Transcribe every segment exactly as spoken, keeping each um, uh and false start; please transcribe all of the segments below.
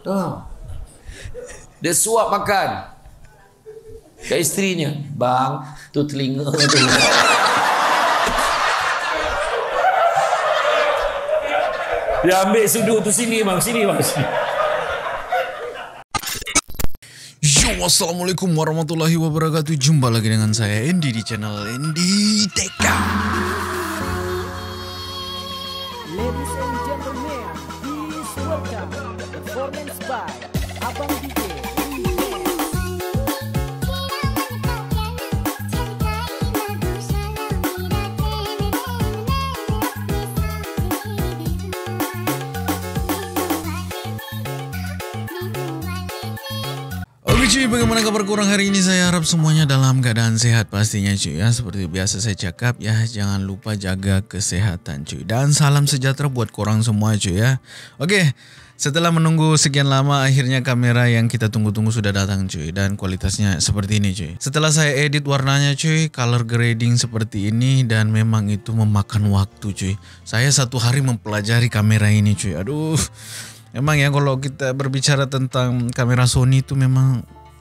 Oh. Dia suap makan ke istrinya. Bang, tu telinga tu. Dia ambil sudut tu sini bang, sini bang. Yo, assalamualaikum warahmatullahi wabarakatuh. Jumpa lagi dengan saya Andy di channel Andy Teka. Ladies and gentlemen, please welcome performance by Abang D J. Oke cuy, bagaimana kabar kurang hari ini? Saya harap semuanya dalam keadaan sehat pastinya cuy ya. Seperti biasa saya cakap ya, jangan lupa jaga kesehatan cuy. Dan salam sejahtera buat korang semua cuy ya. Oke, setelah menunggu sekian lama akhirnya kamera yang kita tunggu-tunggu sudah datang cuy. Dan kualitasnya seperti ini cuy. Setelah saya edit warnanya cuy, color grading seperti ini. Dan memang itu memakan waktu cuy. Saya satu hari mempelajari kamera ini cuy. Aduh, emang ya kalau kita berbicara tentang kamera Sony itu memang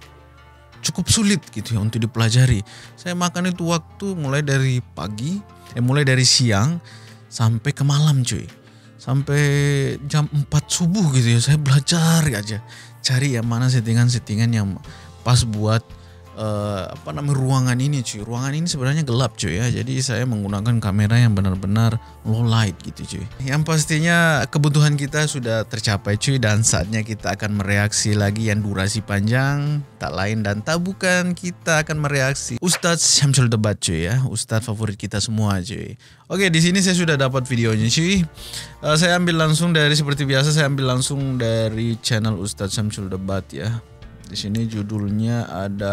cukup sulit gitu ya untuk dipelajari. Saya makan itu waktu mulai dari pagi, eh mulai dari siang sampai ke malam cuy. Sampai jam empat subuh gitu ya, saya belajar aja. Cari yang mana settingan-settingan yang pas buat uh, apa namanya ruangan ini cuy. Ruangan ini sebenarnya gelap cuy ya. Jadi saya menggunakan kamera yang benar-benar low light gitu cuy. Yang pastinya kebutuhan kita sudah tercapai cuy, dan saatnya kita akan mereaksi lagi yang durasi panjang. Tak lain dan tak bukan, kita akan mereaksi Ustadz Syamsul Debat cuy ya. Ustadz favorit kita semua cuy. Oke, di sini saya sudah dapat videonya cuy. Uh, saya ambil langsung dari, seperti biasa saya ambil langsung dari channel Ustadz Syamsul Debat ya. Di sini judulnya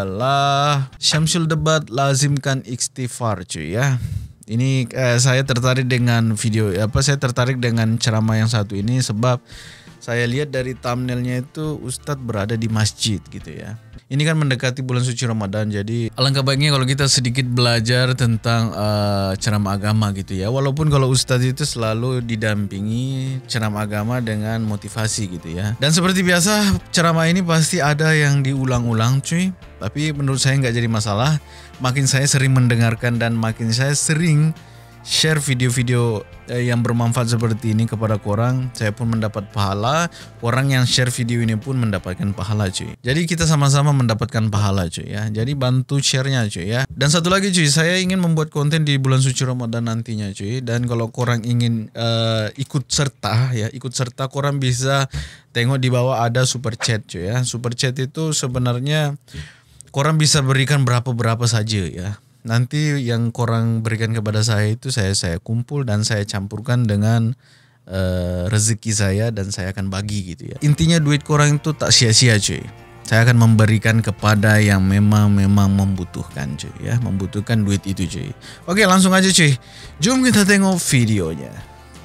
adalah Syamsul Debat lazimkan istighfar cuy ya. Ini eh, saya tertarik dengan video apa saya tertarik dengan ceramah yang satu ini sebab saya lihat dari thumbnailnya itu Ustadz berada di masjid gitu ya. Ini kan mendekati bulan suci Ramadan, jadi alangkah baiknya kalau kita sedikit belajar tentang uh, ceramah agama gitu ya. Walaupun kalau Ustadz itu selalu didampingi ceramah agama dengan motivasi gitu ya. Dan seperti biasa ceramah ini pasti ada yang diulang-ulang cuy. Tapi menurut saya nggak jadi masalah. Makin saya sering mendengarkan dan makin saya sering share video-video yang bermanfaat seperti ini kepada korang, saya pun mendapat pahala. Orang yang share video ini pun mendapatkan pahala cuy. Jadi kita sama-sama mendapatkan pahala cuy ya. Jadi bantu share-nya cuy ya. Dan satu lagi cuy, saya ingin membuat konten di bulan suci Ramadan nantinya cuy. Dan kalau korang ingin uh, ikut serta ya, ikut serta korang bisa tengok di bawah ada super chat cuy ya. Super chat itu sebenarnya korang bisa berikan berapa-berapa saja ya. Nanti yang korang berikan kepada saya itu saya saya kumpul dan saya campurkan dengan uh, rezeki saya dan saya akan bagi gitu ya. Intinya duit korang itu tak sia-sia cuy. Saya akan memberikan kepada yang memang memang membutuhkan cuy ya, membutuhkan duit itu cuy. Oke, langsung aja cuy. Jom kita tengok videonya.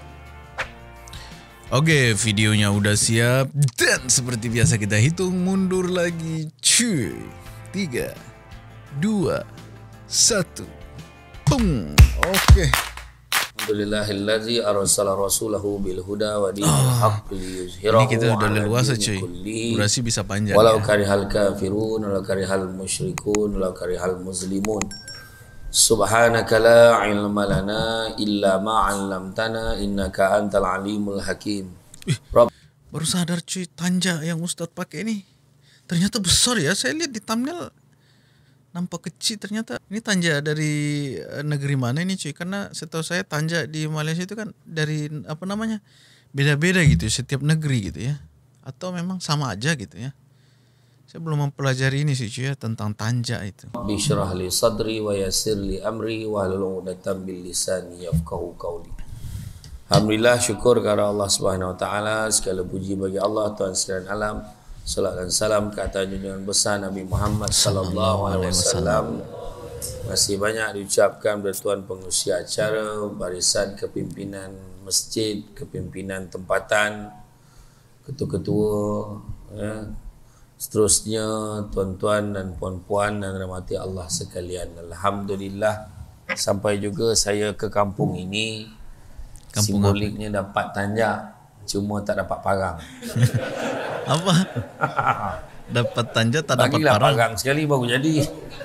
Oke, videonya udah siap dan seperti biasa kita hitung mundur lagi cuy. Tiga, dua, satu, boom. Oke. Alhamdulillahillazi arsala rasulahu bil huda wa dinil haqq liyuzhirahu. Ini kita udah leluasa cuy. Durasi bisa panjang. Walau ya. karihal kafirun, walau karihal musyrikun, walau karihal muslimun. Subhanaka la ilma lana illa ma 'allamtana innaka antal alimul hakim. Ih, baru sadar cuy, tanja yang Ustadz pakai ini ternyata besar ya. Saya lihat di thumbnail nampak kecil, ternyata ini tanja dari negeri mana ini cuy? Karena setahu saya tanja di Malaysia itu kan dari apa namanya beda-beda gitu setiap negeri gitu ya, atau memang sama aja gitu ya. Saya belum mempelajari ini sih cuy ya, tentang tanja itu. Bishrah li sadri wa yassir li amri wa hlul 'uqdatam bil lisani yafqahu qawli. Alhamdulillah, syukur kepada Allah Subhanahu wa taala, segala puji bagi Allah Tuhan sekalian alam. Salat dan salam ke atas junjungan besar Nabi Muhammad sallallahu alaihi wasallam. Masih banyak diucapkan kepada tuan pengurusi acara, barisan kepimpinan masjid, kepimpinan tempatan, ketua-ketua, ya. Seterusnya tuan-tuan dan puan-puan dan rahmati Allah sekalian. Alhamdulillah, sampai juga saya ke kampung ini. Kampung simboliknya apa? Dapat tanja, cuma tak dapat parang. Apa? Dapat tanja tak dapat Bagilah parang. parang sekali baru jadi.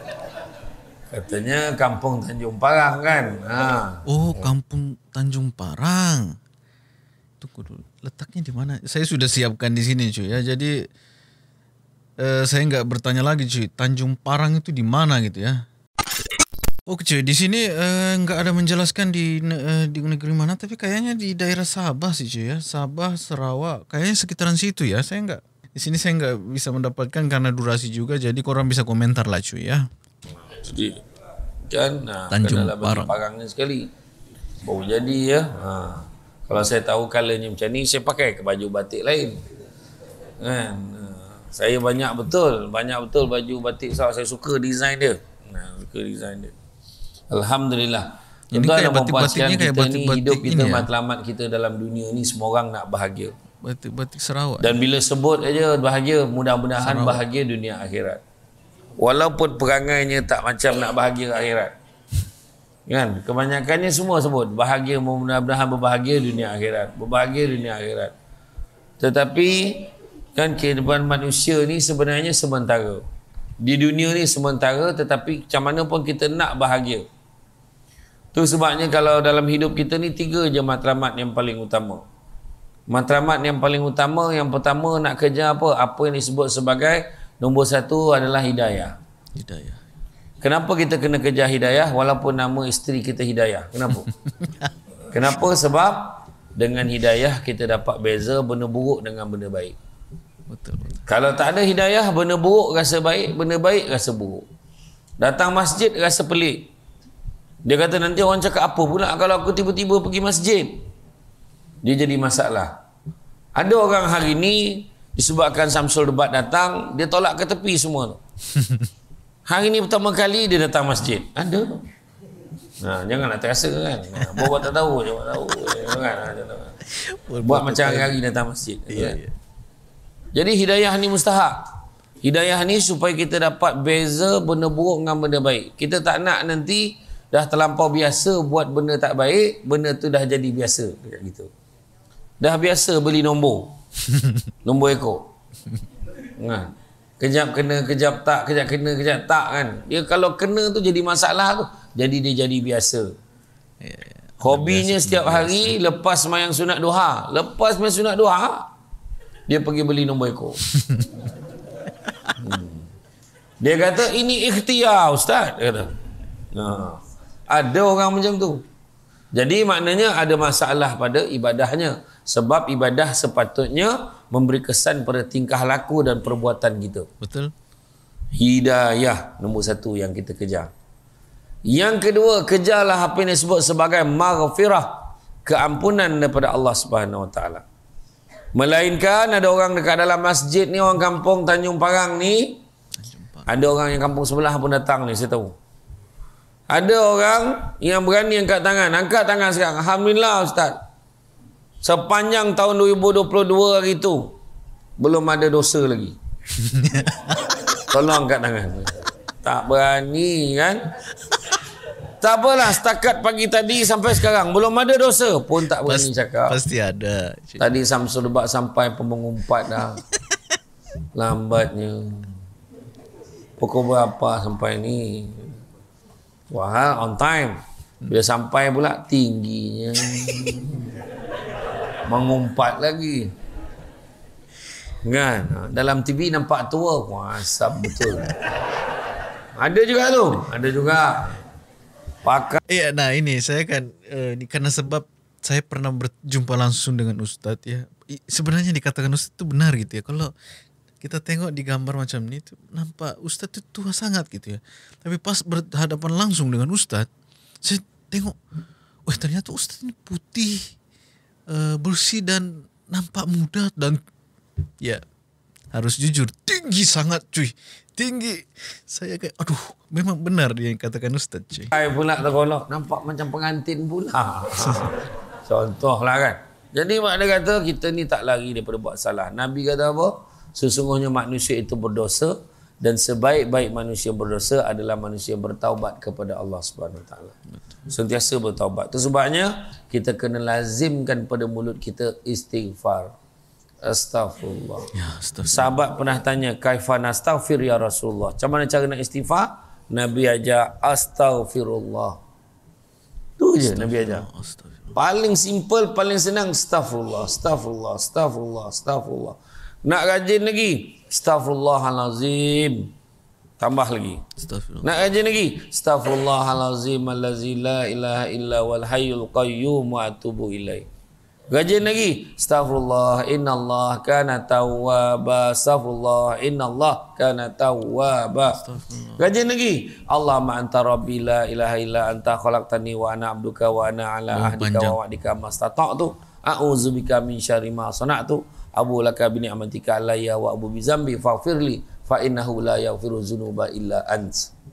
Katanya kampung Tanjung Parang kan. Ha. Oh, kampung Tanjung Parang. Tunggu dulu. Letaknya di mana? Saya sudah siapkan di sini cuy ya. Jadi eh, saya nggak bertanya lagi cuy. Tanjung Parang itu di mana gitu ya? Oke cuy, di sini eh, nggak ada menjelaskan di eh, di negeri mana, tapi kayaknya di daerah Sabah sih cuy ya. Sabah, Sarawak, kayaknya sekitaran situ ya. Saya nggak di sini saya nggak bisa mendapatkan karena durasi juga. Jadi korang bisa komentar lah cuy ya. Jadi kan nah, Tanjung kenalah bagi Parang. parangnya sekali. Baru jadi ya. Ha. Kalau saya tahu colornya macam ni, saya pakai ke baju batik lain. Kan? Ha. Saya banyak betul, banyak betul baju batik saya, saya suka design dia. Nah, suka design dia. Alhamdulillah. Ini Tuan kayak dan puan batik-batiknya sekalian, kayak kita ni batik-batik hidup kita ini ya? matlamat kita dalam dunia ni semua orang nak bahagia. Batik-batik Sarawak. Dan bila sebut aja bahagia, mudah-mudahan bahagia dunia akhirat. Walaupun perangainya tak macam nak bahagia akhirat. Kan? Kebanyakannya semua sebut bahagia, mudah-mudahan berbahagia dunia akhirat. Berbahagia dunia akhirat. Tetapi kan kehidupan manusia ni sebenarnya sementara. Di dunia ni sementara, tetapi macam mana pun kita nak bahagia. Tu sebabnya kalau dalam hidup kita ni tiga je matlamat yang paling utama. Matlamat yang paling utama, yang pertama nak kejar apa? Apa yang disebut sebagai nombor satu adalah hidayah. Hidayah. Kenapa kita kena kejar hidayah walaupun nama isteri kita Hidayah? Kenapa? Kenapa? Sebab dengan hidayah kita dapat beza benda buruk dengan benda baik. Betul, betul. Kalau tak ada hidayah, benda buruk rasa baik, benda baik rasa buruk. Datang masjid rasa pelik. Dia kata nanti orang cakap apa pula kalau aku tiba-tiba pergi masjid? Dia jadi masalah. Ada orang hari ni disebabkan Samsul Debat datang, dia tolak ke tepi semua tu. Hari ni pertama kali dia datang masjid. Ada. Nah, jangan nak terasa kan. Nah, buat tak tahu je, buat tahu. Jangan, jangan. Buat macam hari-hari datang masjid. Iya, Kan? iya. Jadi hidayah ni mustahak. Hidayah ni supaya kita dapat beza benda buruk dengan benda baik. Kita tak nak nanti dah terlampau biasa buat benda tak baik, benda tu dah jadi biasa dekat gitu. Dah biasa beli nombor. Nombor ekor. Kan? Kejap kena, kejap tak, kejap kena, kejap tak kan. Dia kalau kena tu jadi masalah tu, jadi dia jadi biasa. Ya, ya. Hobinya setiap hari lepas sembahyang sunat duha, lepas sembahyang sunat duha, dia pergi beli nombor ekor. hmm. Dia kata ini ikhtiar ustaz, dia kata. Nah, ada orang macam tu. Jadi maknanya ada masalah pada ibadahnya. Sebab ibadah sepatutnya memberi kesan pada tingkah laku dan perbuatan kita. Betul. Hidayah nombor satu yang kita kejar. Yang kedua, kejarlah apa yang disebut sebagai maghfirah, keampunan daripada Allah Subhanahu Wa Taala. Melainkan ada orang dekat dalam masjid ni, orang kampung Tanjung Parang ni, ada orang yang kampung sebelah pun datang ni, saya tahu. Ada orang yang berani angkat tangan. Angkat tangan sekarang. Alhamdulillah Ustaz. Sepanjang tahun dua ribu dua puluh dua hari tu belum ada dosa lagi. Tolong angkat tangan. Tak berani kan? Tak apalah, setakat pagi tadi sampai sekarang belum ada dosa pun tak berani Pas, cakap. Pasti ada. Tadi Samsul Debat sampai pun mengumpat dah. Lambatnya. Pukul berapa sampai ni? Wah, on time. Bila sampai pula tingginya. Mengumpat lagi. Kan? Dalam T V nampak tua. Wah, asap betul. Ada juga tu. Ada juga. Pakai. Iya, nah ini saya kan uh, ini karena sebab saya pernah berjumpa langsung dengan Ustadz ya. I, sebenarnya dikatakan Ustadz itu benar gitu ya. Kalau kita tengok di gambar macam ini tuh nampak Ustadz itu tua sangat gitu ya. Tapi pas berhadapan langsung dengan Ustadz, saya tengok, wah ternyata Ustadz ini putih, uh, bersih dan nampak muda dan ya harus jujur tinggi sangat cuy. Tinggi. Saya kayak aduh, memang benar dia yang katakan Ustaz cuy. Saya pula tergolok nampak macam pengantin pula. Contohlah kan. Jadi mak dia kata kita ni tak lari daripada buat salah. Nabi kata apa? Sesungguhnya manusia itu berdosa dan sebaik-baik manusia berdosa adalah manusia bertaubat kepada Allah Subhanahu Wa Taala. Sentiasa bertaubat. Itu sebabnya kita kena lazimkan pada mulut kita istighfar. Astaghfirullah. Ya, astaghfirullah. Sahabat pernah tanya, kaifa nastaghfir ya Rasulullah? Macam mana cara nak istighfar? Nabi ajar astaghfirullah. Tu je Nabi ajar. Astaghfirullah. Paling simple, paling senang astaghfirullah, astaghfirullah, astaghfirullah, astaghfirullah. Nak rajin lagi, astaghfirullahalazim. Tambah lagi. Astaghfirullah. Nak rajin lagi, astaghfirullahalazim allazi la ilaha illa wal hayyul qayyum wa atubu ilaih. Rajin lagi, astaghfirullah innallah kana tawwaba, astaghfirullah innallah kana tawwaba. Rajin lagi, Allahumma anta rabbi la ilaha illa anta khalaqtani wa ana abduka wa ana ala Oh, ahdika panjang. wa wa'dika mastata'tu a'udzubika min syarri ma sana'tu abu laka bi ni'matika alayya wa abu bi zambi faghfirli fa innahu la yaghfiru dzunuba illa ant.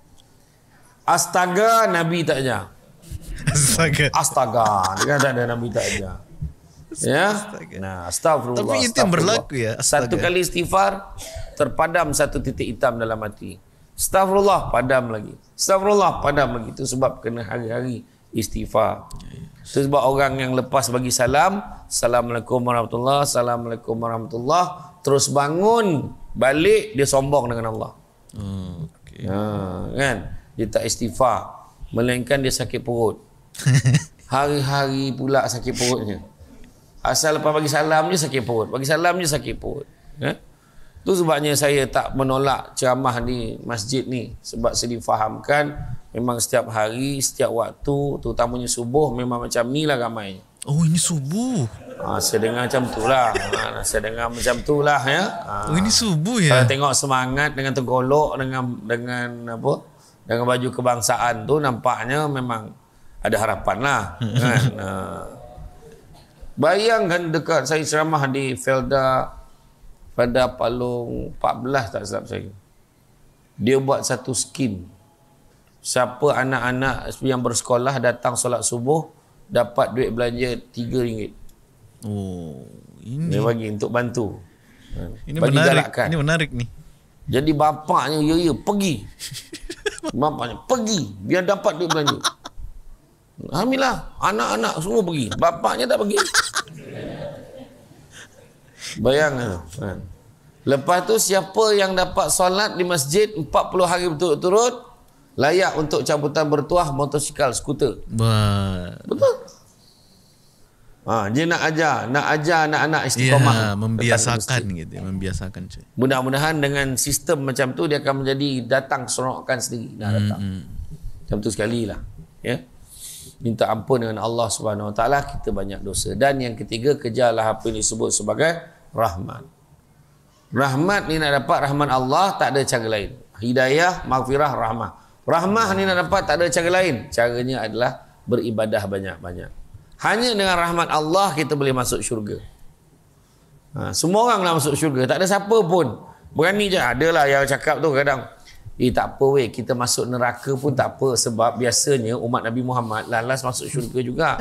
Astaga Nabi tak ajar. Astaga. Astaga, dia kata ada Nabi tak ajar. Ya. Nah, astagfirullah. Tapi itu yang astagfirullah. berlaku ya, astaga. Satu kali istighfar terpadam satu titik hitam dalam hati. Astagfirullah, padam lagi. Astagfirullah, padam lagi. Itu sebab kena hari-hari istighfar. Itu sebab orang yang lepas bagi salam, Assalamualaikum warahmatullahi, Assalamualaikum warahmatullahi, terus bangun, balik dia sombong dengan Allah. Oh, okay. Ha, kan? Dia tak istighfar, melainkan dia sakit perut. Hari-hari pula sakit perutnya. Asal lepas bagi salam je sakit perut. Bagi salam je sakit perut. Ya? Itu sebabnya saya tak menolak ceramah di masjid ni. Sebab saya difahamkan memang setiap hari, setiap waktu, terutamanya subuh, memang macam ni lah ramai. Oh, ini subuh. Ha, saya dengar macam tu lah. Ha, saya dengar macam tu lah. Ya? Ha. Oh, ini subuh Kalau ya. tengok semangat dengan tergolok, dengan dengan apa, dengan baju kebangsaan tu, nampaknya memang ada harapan lah. Kan? Ha. Bayangkan dekat saya ceramah di Felda pada Palung empat belas tak silap saya. Dia buat satu skim. Siapa anak-anak yang bersekolah datang solat subuh dapat duit belanja tiga ringgit. Oh, ini Dia bagi untuk bantu. ini Bagi menarik. galakkan. Ini menarik nih. Jadi bapaknya ya ya pergi. Bapaknya pergi biar dapat duit belanja. Alhamdulillah, anak-anak semua pergi. Bapaknya tak pergi. Bayangkan. Kan? Lepas tu siapa yang dapat solat di masjid empat puluh hari berturut-turut layak untuk cabutan bertuah motosikal, skuter. Bah. Betul. Ha, dia nak ajar, nak ajar anak-anak istiqamah. Ya, membiasakan gitu, ya, membiasakan cuy. Mudah-mudahan dengan sistem macam tu dia akan menjadi datang seronokkan sendiri. Nak datang. Hmm. Macam tu sekali lah. Ya. Minta ampun dengan Allah Subhanahu Wa Taala, kita banyak dosa. Dan yang ketiga, kejarlah apa yang disebut sebagai rahmat. Rahmat ni nak dapat rahmat Allah, tak ada cara lain. Hidayah, maghfirah, rahmah. Rahmah ni nak dapat tak ada cara lain. Caranya adalah beribadah banyak-banyak. Hanya dengan rahmat Allah kita boleh masuk syurga. Ha, semua orang nak masuk syurga. Tak ada siapa pun berani je. Adalah yang cakap tu kadang, eh tak apa weh, kita masuk neraka pun tak apa, sebab biasanya umat Nabi Muhammad lalas masuk syurga juga.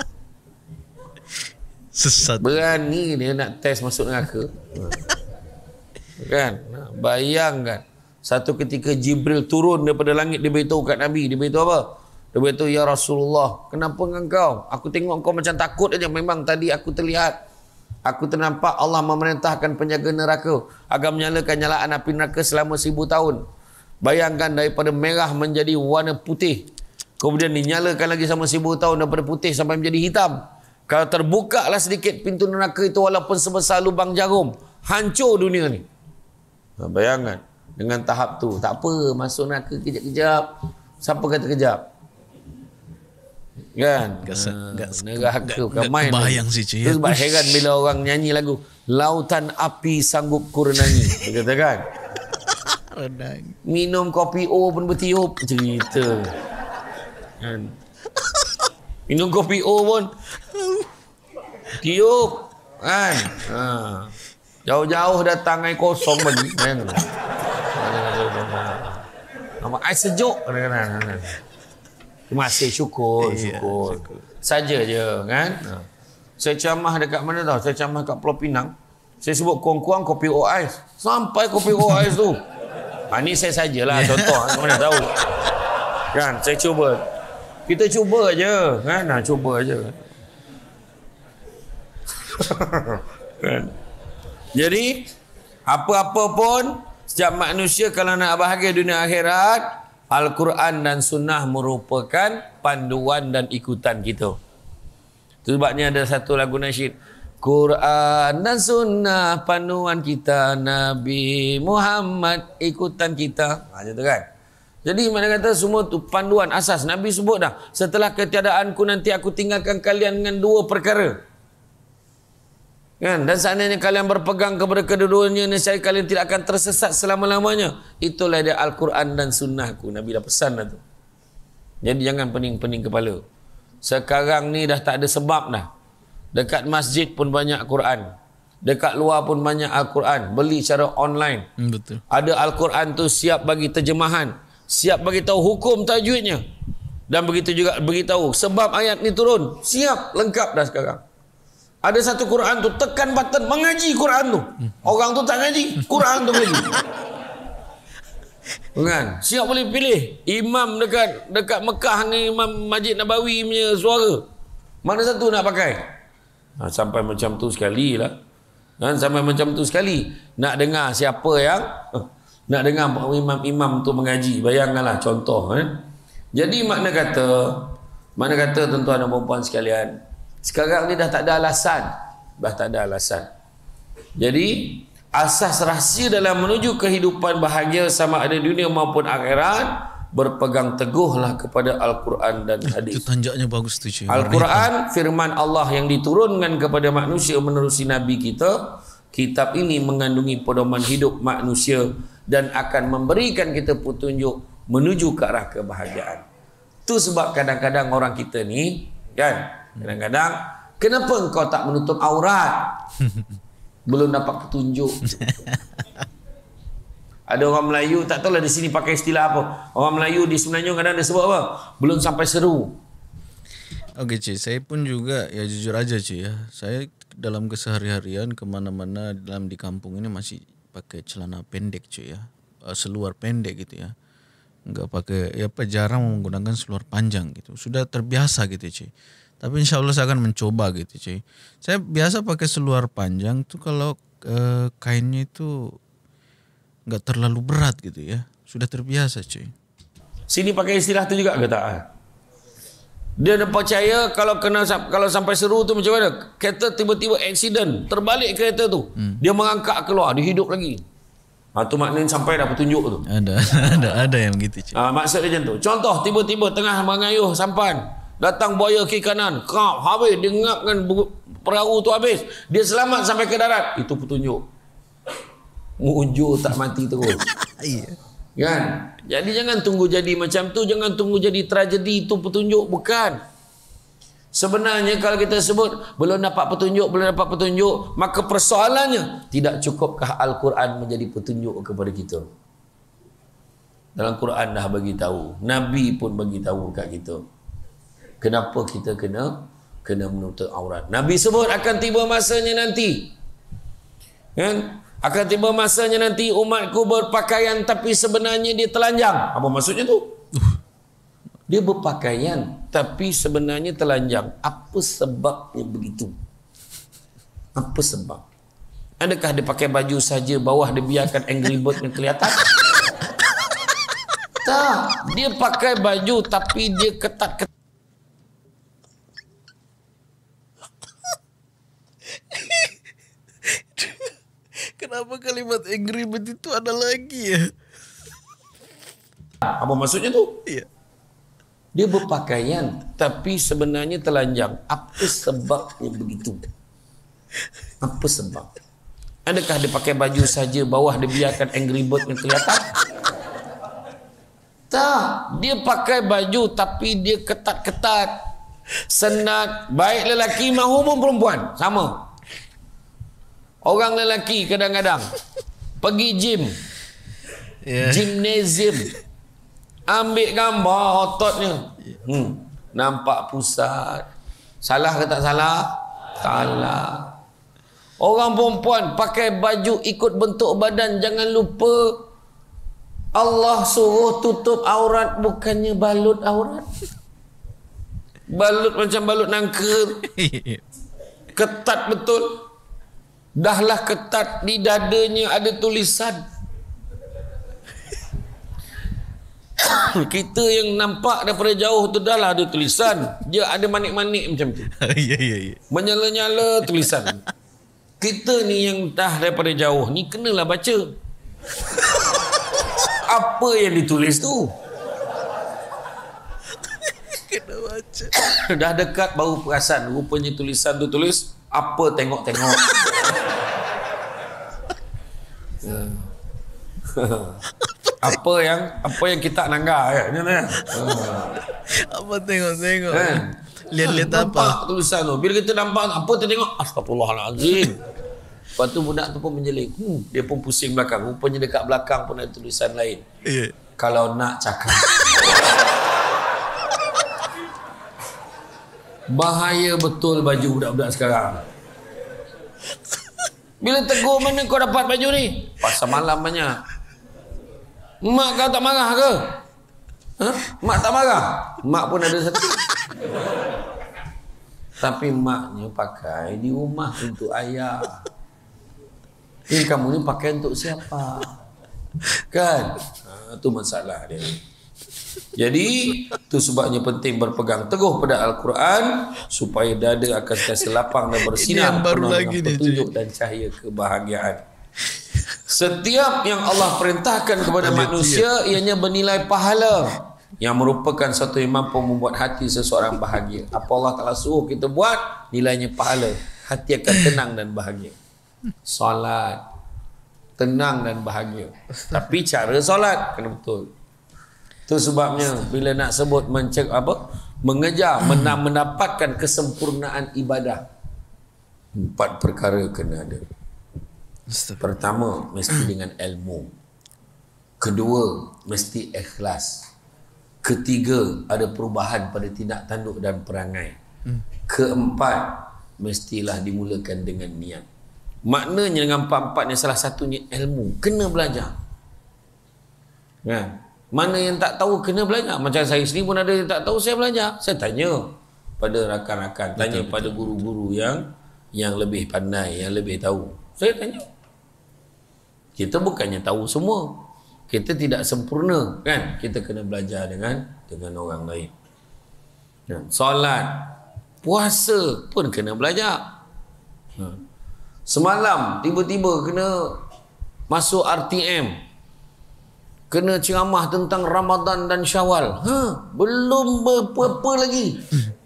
Sesat. Berani dia nak test masuk neraka. Kan? Bayangkan satu ketika Jibril turun daripada langit, dia beritahu kat Nabi. Dia beritahu apa? Dia beritahu, ya Rasulullah, kenapa engkau? Aku tengok engkau macam takut aja. Memang tadi aku terlihat, aku ternampak Allah memerintahkan penjaga neraka agar menyalakan nyalaan api neraka selama seribu tahun. Bayangkan daripada merah menjadi warna putih, kemudian dinyalakan lagi sama seribu tahun daripada putih sampai menjadi hitam. Kalau terbuka lah sedikit pintu neraka itu walaupun sebesar lubang jarum, hancur dunia ni. Nah, bayangkan dengan tahap tu. Tak apa, masuk neraka kejap-kejap. Siapa kata kejap? Kan? Gak se- Ha, gak se- neraka gak- bukan gak main. kebayang lagi. sih, cuy, ya. Terus sebab heran bila orang nyanyi lagu Lautan Api Sanggup Kurenangi. Dia kata kan? Renang. Minum kopi O pun bertiup. Cerita kan? Minum kopi O pun tiup kan? Ha. Jauh-jauh datang air kosong bagi. Kan? Nampak air sejuk. Kan? Terima kasih, syukur, syukur. Saja je kan? Ha. Saya ceramah dekat mana tau? Saya ceramah kat Pulau Pinang. Saya sebut kurang-kurang kopi O ais. Sampai kopi O ais tu. Ha, ni saya sajalah contoh, mana tahu. Kan, saya cuba. Kita cuba aja, kan? Nah, cuba aja. Kan. Jadi apa-apa pun setiap manusia kalau nak bahagia dunia akhirat, Al-Quran dan Sunnah merupakan panduan dan ikutan kita. Itu sebabnya ada satu lagu nasyid, Quran dan Sunnah panduan kita, Nabi Muhammad ikutan kita. Ha, macam tu kan. Jadi mana kata semua tu panduan asas. Nabi sebut dah, setelah ketiadaanku nanti aku tinggalkan kalian dengan dua perkara. Kan? Dan seandainya kalian berpegang kepada kedua-duanya, nescaya kalian tidak akan tersesat selama-lamanya. Itulah dia Al-Quran dan Sunnahku. Nabi dah pesan dah tu. Jadi jangan pening-pening kepala. Sekarang ni dah tak ada sebab dah. Dekat masjid pun banyak Quran. Dekat luar pun banyak Al-Quran. Beli secara online. Hmm, betul. Ada Al-Quran tu siap bagi terjemahan. Siap bagi tahu hukum tajwidnya. Dan begitu juga beritahu sebab ayat ni turun. Siap, lengkap dah sekarang. Ada satu Quran tu tekan button mengaji Quran tu. Orang tu tak ngaji, Quran tu ngaji. Kan? Siap boleh pilih imam dekat dekat Mekah ni, Imam Masjid Nabawi punya suara. Mana satu nak pakai? Ha, sampai macam tu sekali lah. Kan? Sampai macam tu sekali. Nak dengar siapa yang nak dengar imam-imam tu mengaji. Bayangkanlah contoh. Eh? Jadi makna kata, makna kata tuan-tuan dan puan-puan sekalian, sekarang ni dah tak ada alasan. Dah tak ada alasan. Jadi, asas rahsia dalam menuju kehidupan bahagia sama ada dunia maupun akhirat, berpegang teguhlah kepada Al-Quran dan hadis. Itu tanjaknya bagus tu, cuy. Al-Quran, firman Allah yang diturunkan kepada manusia menerusi Nabi kita. Kitab ini mengandungi pedoman hidup manusia dan akan memberikan kita petunjuk menuju ke arah kebahagiaan. Itu sebab kadang-kadang orang kita ni, kan, kadang-kadang, kenapa engkau tak menutup aurat? Belum dapat petunjuk. Ada orang Melayu, tak tahulah di sini pakai istilah apa. Orang Melayu di Semenanjung kadang ada sebut apa? Belum sampai seru. Okey cuy, saya pun juga ya jujur aja cuy ya. Saya dalam kesehari-harian kemana-mana dalam di kampung ini masih pakai celana pendek cuy ya. Seluar pendek gitu ya. Enggak pakai, ya apa, jarang menggunakan seluar panjang gitu. Sudah terbiasa gitu cuy. Tapi insya Allah saya akan mencoba gitu cuy. Saya biasa pakai seluar panjang tuh kalau eh, kainnya itu enggak terlalu berat gitu ya. Sudah terbiasa cuy. Sini pakai istilah tu juga ke tak? Dia dah percaya kalau kena kalau sampai seru tu macam mana? Kereta tiba-tiba accident, terbalik kereta tu. Hmm. Dia mengangkat keluar, dia hidup lagi. Ha, tu maknanya sampai dah petunjuk tu. Ada ada ada yang begitu cuy. Ha, maksud dia macam tu. Contoh tiba-tiba tengah mengayuh sampan, datang buaya kiri kanan, kap habis dia ngapkan perahu tu habis. Dia selamat sampai ke darat. Itu petunjuk. Mujur tak mati terus. Iya. Kan? Jadi jangan tunggu jadi macam tu, jangan tunggu jadi tragedi itu petunjuk, bukan. Sebenarnya kalau kita sebut belum dapat petunjuk, belum dapat petunjuk, maka persoalannya tidak cukupkah Al-Quran menjadi petunjuk kepada kita? Dalam Quran dah bagi tahu, Nabi pun bagi tahu kat kita. Kenapa kita kena kena menutup aurat? Nabi sebut akan tiba masanya nanti. Kan? Akan tiba masanya nanti umatku berpakaian tapi sebenarnya dia telanjang. Apa maksudnya tu? Dia berpakaian tapi sebenarnya telanjang. Apa sebabnya begitu? Apa sebab? Adakah dia pakai baju saja, bawah dia biarkan Angry Bird yang kelihatan? Tak. Dia pakai baju tapi dia ketat-ketat. Kenapa kalimat Angry Bird itu ada lagi ya? Apa maksudnya tu? Iya. Dia berpakaian tapi sebenarnya telanjang. Apa sebabnya begitu? Apa sebab? Adakah dia pakai baju saja, bawah dia biarkan Angry Bird yang kelihatan? Tak. Dia pakai baju tapi dia ketat-ketat, senat. Baik lelaki maupun perempuan, sama. Orang lelaki kadang-kadang pergi gym, yeah. Gymnasium, ambil gambar ototnya, hmm, nampak pusat. Salah ke tak salah? Salah. Orang perempuan pakai baju ikut bentuk badan. Jangan lupa Allah suruh tutup aurat, bukannya balut aurat. Balut macam balut nangka, ketat betul. Dahlah ketat di dadanya ada tulisan. Kita yang nampak daripada jauh tu dah lah ada tulisan. Dia ada manik-manik macam tu. Ya ya ya. Menyala-nyala tulisan. Kita ni yang dah daripada jauh ni kenalah baca. Apa yang ditulis tu? Kena baca. Dah dekat baru perasan. Rupanya tulisan tu tulis apa tengok-tengok. Apa yang apa yang kita nanggar ya? Apa tengok-tengok? Kan? Lihat-lihat apa? Nampak tulisan tu. Bila kita nampak apa tu tengok, astagfirullahalazim. Lepas tu budak tu pun menjeling. Hmm, dia pun pusing belakang. Rupanya dekat belakang pun ada tulisan lain. Yeah. Kalau nak cakap. Bahaya betul baju budak-budak sekarang. Bila tegur, mana kau dapat baju ni? Pasal malam banyak. Mak kau tak marah ke? Ha? Mak tak marah? Mak pun ada satu. Tapi maknya pakai di rumah untuk ayah. Ini kamu ni pakai untuk siapa? Kan? Ha, itu masalah dia. Jadi, itu sebabnya penting berpegang teguh pada Al-Quran supaya dada akan sentiasa lapang dan bersinar baru penuh lagi dengan ni, petunjuk dan cahaya kebahagiaan. Setiap yang Allah perintahkan kepada manusia ianya bernilai pahala yang merupakan satu yang mampu membuat hati seseorang bahagia. Apa Allah Ta'ala suruh kita buat, nilainya pahala. Hati akan tenang dan bahagia. Solat tenang dan bahagia. Tapi cara solat kena betul. Itu sebabnya bila nak sebut mencek apa? Mengejar, menang, mendapatkan kesempurnaan ibadah. Empat perkara kena ada. Pertama, mesti dengan ilmu. Kedua, mesti ikhlas. Ketiga, ada perubahan pada tindak tanduk dan perangai. Keempat, mestilah dimulakan dengan niat. Maknanya dengan empat-empat ni salah satunya ilmu. Kena belajar. Kan? Mana yang tak tahu kena belajar. Macam saya sendiri pun ada yang tak tahu, saya belajar. Saya tanya pada rakan-rakan, tanya betul, pada guru-guru yang yang lebih pandai, yang lebih tahu. Saya tanya. Kita bukannya tahu semua. Kita tidak sempurna, kan? Kita kena belajar dengan dengan orang lain. Ya. Solat, puasa pun kena belajar. Ha. Semalam tiba-tiba kena masuk R T M. Kena ceramah tentang Ramadan dan Syawal. Ha, belum berapa-apa lagi.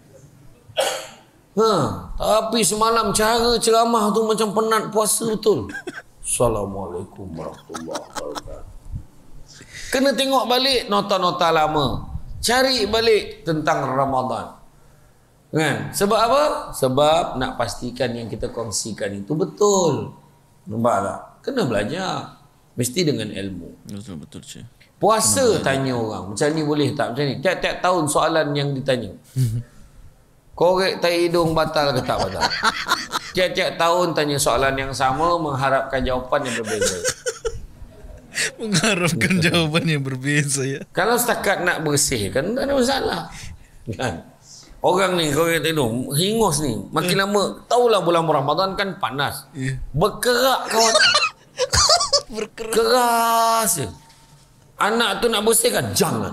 Ha, tapi semalam cara ceramah tu macam penat puasa betul. Assalamualaikum warahmatullahi wabarakatuh. Kena tengok balik nota-nota lama. Cari balik tentang Ramadan. Kan? Sebab apa? Sebab nak pastikan yang kita kongsikan itu betul. Nampak tak? Kena belajar. Mesti dengan ilmu. Betul betul cik. Puasa tanya orang, macam ni boleh tak? Macam ni. Tiap-tiap tahun soalan yang ditanya. Korek tai hidung batal ke tak batal? Tiap-tiap tahun tanya soalan yang sama, mengharapkan jawapan yang berbeza. Mengharapkan jawapan yang berbeza ya. Kalau setakat nak bersihkan, tak ada masalah. Kan? Orang ni korek tai hidung, hingus ni, makin lama, tahulah bulan Ramadan kan panas. Berkerak kawan. Berkeras. Keras je. Anak tu nak bersihkan, jangan.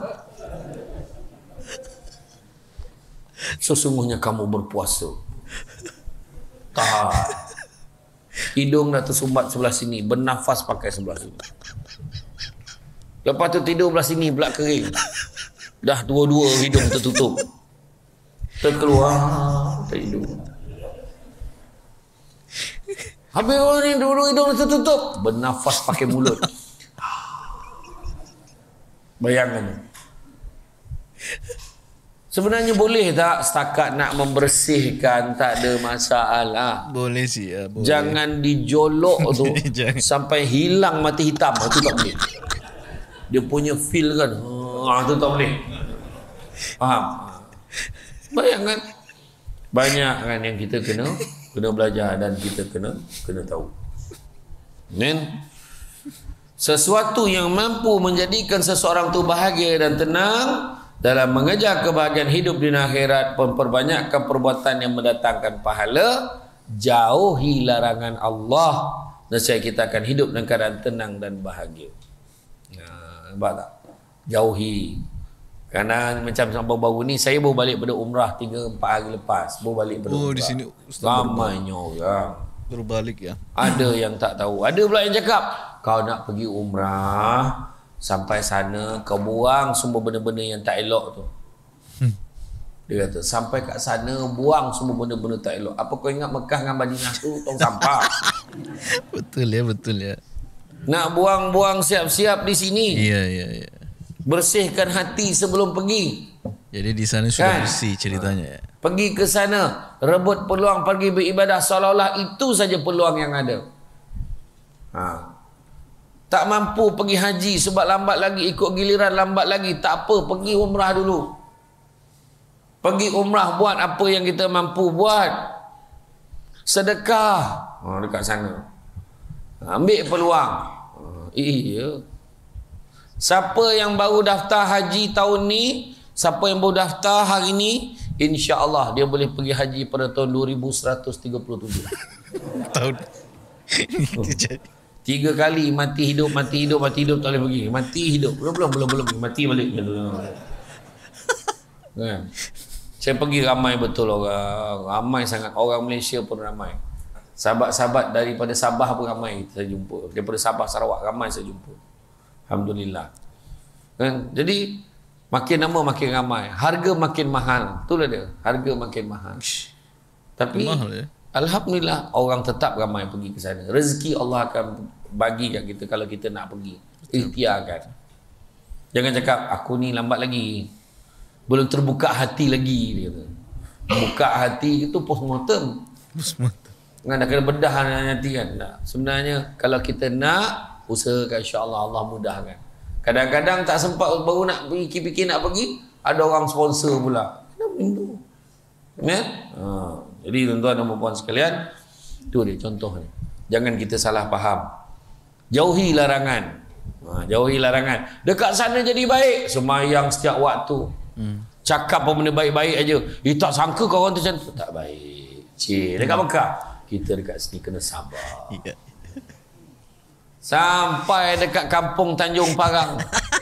Sesungguhnya kamu berpuasa. Tahan. Hidung dah tersumbat sebelah sini, bernafas pakai sebelah sini. Lepas tu tidur sebelah sini, belak kering. Dah dua-dua hidung tertutup. Terkeluar dari hidung. Habis orang ni dulu hidung tertutup, bernafas pakai mulut. Bayangkan. Sebenarnya boleh tak setakat nak membersihkan, tak ada masalah. Boleh sih ya, boleh. Jangan dijolok tu sampai hilang mati hitam, itu tak boleh. Dia punya feel kan, ah, tu tak boleh. Faham? Bayangkan. Banyak kan yang kita kena kena belajar dan kita kena kena tahu. Then sesuatu yang mampu menjadikan seseorang tu bahagia dan tenang dalam mengejar kebahagiaan hidup di akhirat, memperbanyakkan perbuatan yang mendatangkan pahala jauhi larangan Allah, nescaya kita akan hidup dalam keadaan tenang dan bahagia. Nah, nampak tak? Jauhi. Kerana macam baru-baru ni saya baru balik pada umrah tiga empat hari lepas. Baru balik pada Oh, umrah. di sini Ustaz ramainya orang. berbalik ya. Ada yang tak tahu. Ada pula yang cakap, kau nak pergi umrah, sampai sana kau buang semua benda-benda yang tak elok tu. Hmm. Dia kata, sampai kat sana buang semua benda-benda tak elok. Apa kau ingat Mekah dengan Madinah tu tong sampah? Betul ya, betul ya. Nak buang-buang siap-siap di sini. Iya, iya, iya. Bersihkan hati sebelum pergi. Jadi di sana sudah Kan? bersih ceritanya ya. Pergi ke sana, rebut peluang pergi beribadah seolah-olah itu saja peluang yang ada. Ha. Tak mampu pergi haji sebab lambat lagi, ikut giliran lambat lagi, tak apa, pergi umrah dulu. Pergi umrah, buat apa yang kita mampu buat. Sedekah ha, dekat sana. Ambil peluang. Ha, iya. Siapa yang baru daftar haji tahun ni, siapa yang baru daftar hari ni, insya-Allah dia boleh pergi haji pada tahun dua ribu seratus tiga puluh tujuh. Tahun Tiga kali mati hidup, mati hidup, mati hidup, tak boleh pergi. Mati hidup. Belum, belum, belum, belum. Mati balik. Kan? Saya pergi ramai betul orang. Ramai sangat. Orang Malaysia pun ramai. Sahabat-sahabat daripada Sabah pun ramai saya jumpa. Daripada Sabah, Sarawak ramai saya jumpa. Alhamdulillah. Kan? Jadi makin lama makin ramai. Harga makin mahal. Itulah dia. Harga makin mahal. Tapi mahal, ya? Alhamdulillah orang tetap ramai pergi ke sana. Rezeki Allah akan bagi kat kita kalau kita nak pergi. Ikhtiarkan. Jangan cakap aku ni lambat lagi. Belum terbuka hati lagi dia kata. Buka hati itu postmortem. Postmortem. Kan dah kena bedah nanti kan. Nah, sebenarnya kalau kita nak usahakan, insya-Allah Allah mudahkan. Kadang-kadang tak sempat baru nak fikir-fikir nak pergi, ada orang sponsor pula. Kenapa itu? Ya? Ha. Jadi tuan-tuan dan puan sekalian, itu dia contohnya. Jangan kita salah faham. Jauhi larangan. Ha, jauhi larangan. Dekat sana jadi baik, semayang setiap waktu. Hmm. Cakap apa benda baik-baik aja. Eh, tak sangka kawan tu macam tu. Tak baik. Cik, dekat Mekah, kita dekat sini kena sabar. Iya. Sampai dekat kampung Tanjung Parang.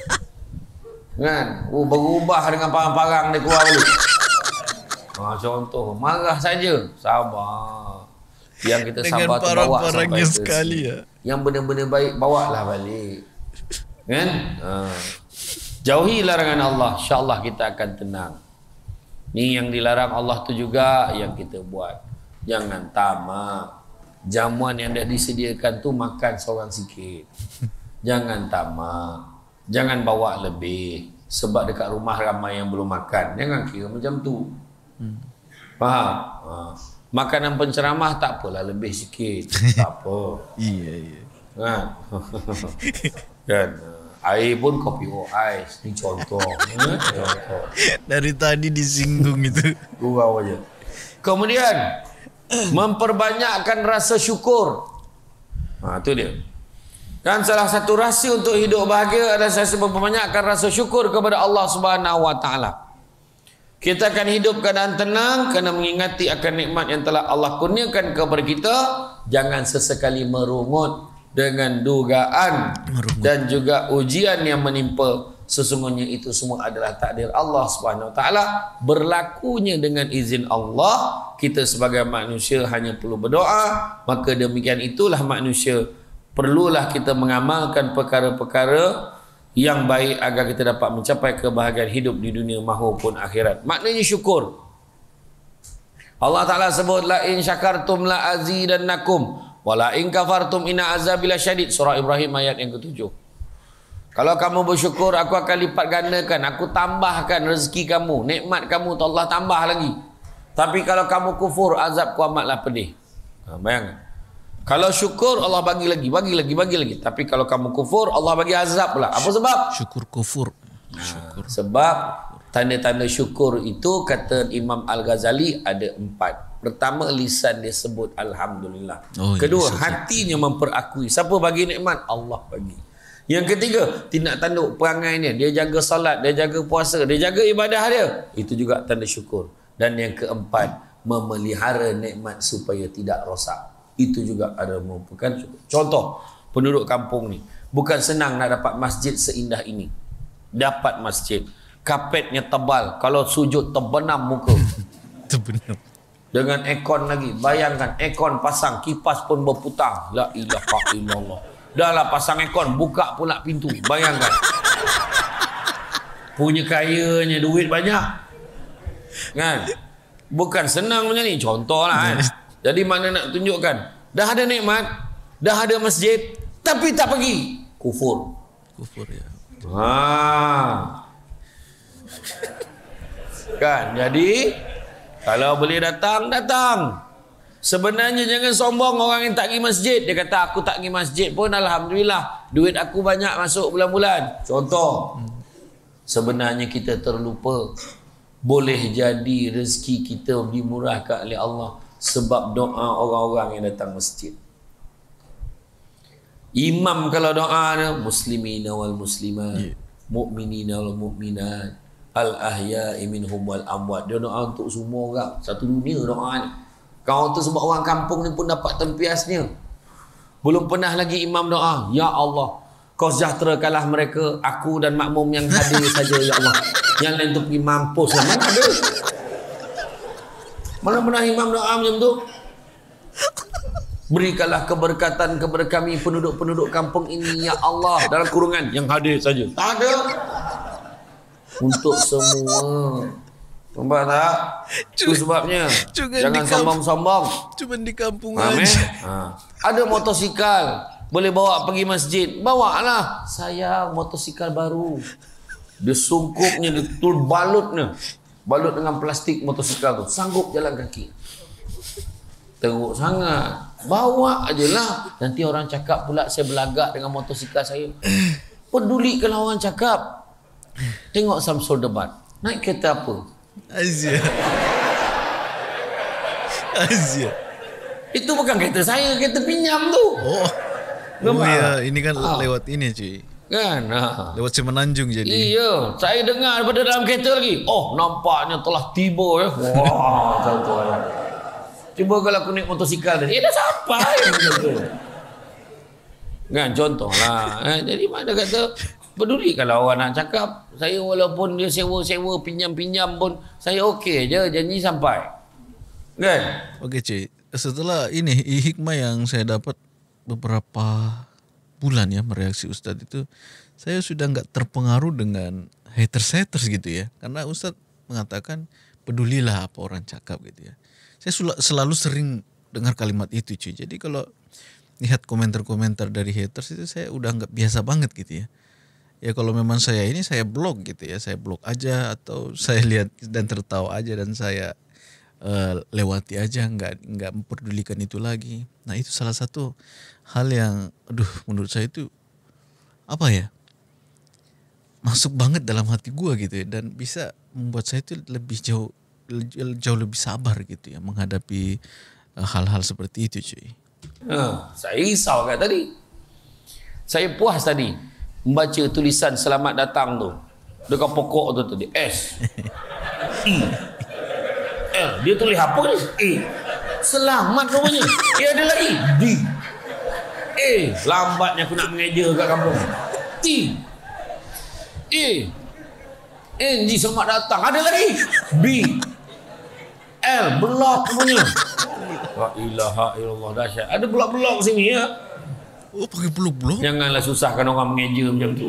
Kan? Oh, berubah dengan parang-parang dia keluar balik. Ha, contoh, marah saja. Sabar. Yang kita Dengan sabar tu bawa sampai sekali ya. Yang benda-benda baik bawalah balik. Kan? Ha. Jauhi larangan Allah, insya-Allah kita akan tenang. Ni yang dilarang Allah tu juga yang kita buat. Jangan tamak. Jamuan yang dah disediakan tu makan seorang sikit. Jangan tamak. Jangan bawa lebih. Sebab dekat rumah ramai yang belum makan. Jangan kira macam tu. Hmm. Faham? Ha. Makanan penceramah tak apalah, lebih sikit. Tak apa. Iya, iya. Kan? Kan? Air pun kopi o ais. Ni contoh. Ya? Contoh. Dari tadi disinggung itu. Gurau aja. Kemudian memperbanyakkan rasa syukur. Ha, tu dia. Kan salah satu rahsia untuk hidup bahagia adalah saya memperbanyakkan rasa syukur kepada Allah Subhanahu wa taala. Kita akan hidup keadaan tenang kerana mengingati akan nikmat yang telah Allah kurniakan kepada kita. Jangan sesekali merungut dengan dugaan merungut. Dan juga ujian yang menimpa. Sesungguhnya itu semua adalah takdir Allah Subhanahu wa taala. Berlakunya dengan izin Allah. Kita sebagai manusia hanya perlu berdoa. Maka demikian itulah manusia. Perlulah kita mengamalkan perkara-perkara yang baik agar kita dapat mencapai kebahagiaan hidup di dunia maupun akhirat. Maknanya syukur. Allah Ta'ala sebut, la in syakartum la azidannakum wa la in kafartum inna azabi lasyadid. Surah Ibrahim ayat yang ketujuh. Kalau kamu bersyukur, aku akan lipat gandakan, aku tambahkan rezeki kamu, nikmat kamu Allah tambah lagi. Tapi kalau kamu kufur, azabku amatlah pedih. Ha, bayangkan. Kalau syukur Allah bagi lagi, bagi lagi, bagi lagi. Tapi kalau kamu kufur Allah bagi azab pula. Apa sebab? Syukur kufur. Syukur. Nah, sebab tanda-tanda syukur itu kata Imam Al-Ghazali ada empat. Pertama, lisan dia sebut Alhamdulillah. Oh, kedua, ya, hatinya memperakui. Siapa bagi nikmat? Allah bagi. Yang ketiga, tindak tanduk perangainya. Dia jaga salat, dia jaga puasa, dia jaga ibadah dia. Itu juga tanda syukur. Dan yang keempat, memelihara nikmat supaya tidak rosak. Itu juga ada merupakan contoh penduduk kampung ni. Bukan senang nak dapat masjid seindah ini. Dapat masjid, kapetnya tebal, kalau sujud terbenam muka. Terbenam. Dengan aircon lagi. Bayangkan aircon pasang, kipas pun berputar. La ilaha illallah. Dah lah pasang aircon, buka pula pintu. Bayangkan. Punya kayanya, duit banyak. Kan? Bukan senang macam ni. Contoh lah kan. Jadi mana nak tunjukkan? Dah ada nikmat, dah ada masjid, tapi tak pergi. Kufur. Kufur ya. Ha. Kan? Jadi kalau boleh datang, datang. Sebenarnya jangan sombong orang yang tak pergi masjid. Dia kata aku tak pergi masjid pun alhamdulillah, duit aku banyak masuk bulan-bulan. Contoh. Sebenarnya kita terlupa. Boleh jadi rezeki kita dimurahkan oleh Allah sebab doa orang-orang yang datang masjid. Imam kalau doa ni, muslimina wal muslimat, yeah. Mukminina wal mukminat, al ahya'i minhum wal amwat. Dia doa untuk semua orang, satu dunia doa ni. Kau tu sebab orang kampung ni pun dapat tempiasnya. Belum pernah lagi imam doa, ya Allah, kau sejahterakanlah mereka, aku dan makmum yang hadir saja ya Allah. Yang lain tu pergi mampus lah. Mana ada? Mana pernah imam doa macam tu? Berikanlah keberkatan kepada kami penduduk-penduduk kampung ini ya Allah, dalam kurungan yang hadir saja. Tak ada. Untuk semua. Nampak tak? Itu sebabnya. Jangan sombong-sombong. Cuma di kampung Faham, aja. Eh? Ha. Ada motosikal, boleh bawa pergi masjid, bawa lah. Saya motosikal baru. Dia sungkupnya, dia tul balutnya. Balut dengan plastik motosikal tu. Sanggup jalan kaki. Teruk sangat. Bawa aje lah. Nanti orang cakap pula saya berlagak dengan motosikal saya. Peduli kalau orang cakap. Tengok Samsul debat. Naik kereta apa? Azia. Azia. Itu bukan kereta saya, kereta pinjam tu. Oh. Nampak? Oh ya, ini kan Ha. lewat ini cuy. Kan? Ha. Lewat Semenanjung jadi. Iya, saya dengar daripada dalam kereta lagi. Oh, nampaknya telah tiba ya. Wah, tahu ya. Cuba kalau aku naik motosikal tadi, eh dah sampai macam tu. Kan contoh lah. Eh, jadi mana kata peduli kalau orang nak cakap, saya walaupun dia sewa-sewa pinjam-pinjam pun saya okey je, janji sampai. Kan? Okey cuy. Setelah ini hikmah yang saya dapat beberapa bulan ya mereaksi Ustaz itu, saya sudah enggak terpengaruh dengan haters-haters gitu ya. Karena Ustaz mengatakan pedulilah apa orang cakap gitu ya. Saya selalu sering dengar kalimat itu cuy. Jadi kalau lihat komentar-komentar dari haters itu saya udah nggak biasa banget gitu ya. Ya kalau memang saya ini saya blok gitu ya. Saya blok aja atau saya lihat dan tertawa aja dan saya uh, lewati aja, nggak nggak memperdulikan itu lagi. Nah itu salah satu hal yang aduh menurut saya itu apa ya, masuk banget dalam hati gua gitu ya, dan bisa membuat saya itu lebih jauh jauh lebih sabar gitu ya menghadapi uh, hal-hal seperti itu cuy. Ha, saya risau kat tadi. Saya puas tadi membaca tulisan selamat datang tu. Dekat pokok tu tadi S. E. L. Dia tulis apa ni? A. Selamat rupanya. Eh ada lagi D. A. Lambatnya aku nak mengeja kat kampung. T. A. N. G. Selamat datang. Ada lagi B. L. Blok punya. La ilaha illallah, dahsyat. Ada blok-blok sini ya. Oh pakai blok-blok. Janganlah susahkan orang mengeja macam tu.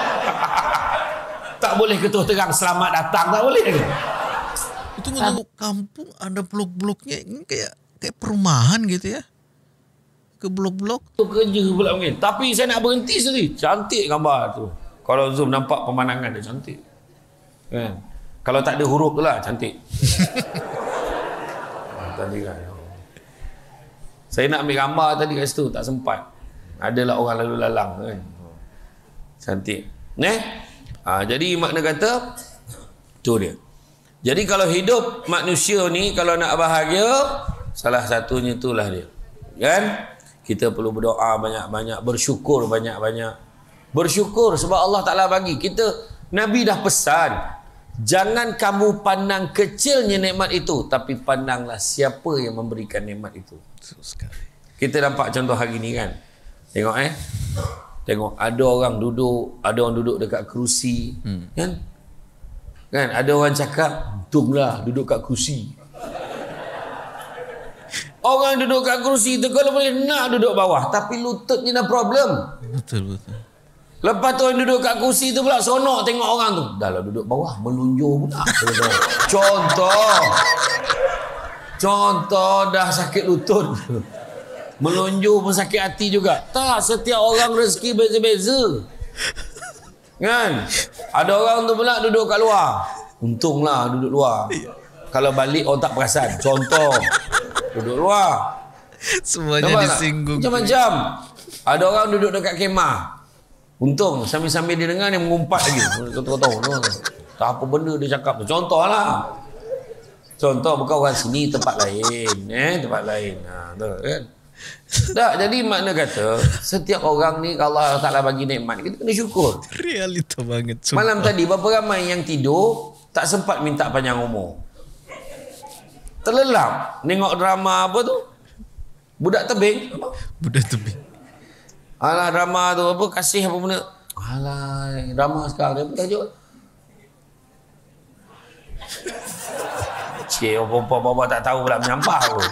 Tak boleh ketua terang selamat datang, tak boleh ke? Itu untuk kampung ada blok-bloknya, ini kayak kayak perumahan gitu ya. Ke blok-blok. Tu kerja pula mungkin. Tapi saya nak berhenti sekali. Cantik gambar tu. Kalau zoom nampak pemandangan dia cantik. Kan? Kalau tak ada huruf tu lah cantik. Tadi kan. Saya nak ambil gambar tadi kat situ, tak sempat. Adalah orang lalu lalang kan. Cantik. Eh? Ha, jadi makna kata tu dia. Jadi kalau hidup manusia ni kalau nak bahagia, salah satunya itulah dia. Kan? Kita perlu berdoa banyak-banyak, bersyukur banyak-banyak. Bersyukur sebab Allah Taala bagi kita. Nabi dah pesan, Jangan kamu pandang kecilnya nikmat itu, tapi pandanglah siapa yang memberikan nikmat itu. Kita nampak contoh hari ni kan. Tengok eh. Tengok ada orang duduk, ada orang duduk dekat kerusi, hmm. kan? Kan ada orang cakap, untunglah duduk kat kerusi. Orang duduk kat kerusi tu kalau boleh nak duduk bawah, tapi lututnya dah problem. Betul betul. Lepas tu orang duduk kat kerusi tu pula sonok tengok orang tu. Dah lah duduk bawah, melunjur pula. Contoh. Contoh dah sakit lutut. Melunjur pun sakit hati juga. Tak, setiap orang rezeki beza-beza. Kan? Ada orang tu pula duduk kat luar. Untunglah duduk luar. Kalau balik orang tak perasan. Contoh. Duduk luar. Semuanya nampak disinggung. Macam-macam. Ada orang duduk dekat kemah. Untung sambil-sambil dia dengar dia mengumpat lagi. Tahu-tahu. Tak apa benda dia cakap tu. Contohlah. Contoh bukan orang sini tempat lain. Eh, tempat lain. Ha, tu kan. Tak, jadi makna kata setiap orang ni kalau Allah Ta'ala bagi nikmat kita kena syukur. Realita banget sumpah. Malam tadi berapa ramai yang tidur tak sempat minta panjang umur. Terlelap tengok drama apa tu, budak tebing. Budak tebing. Alah drama tu apa, kasih apa benda. Alah drama sekarang apa tajuk? Cik apa-apa tak tahu pula menyampah tu.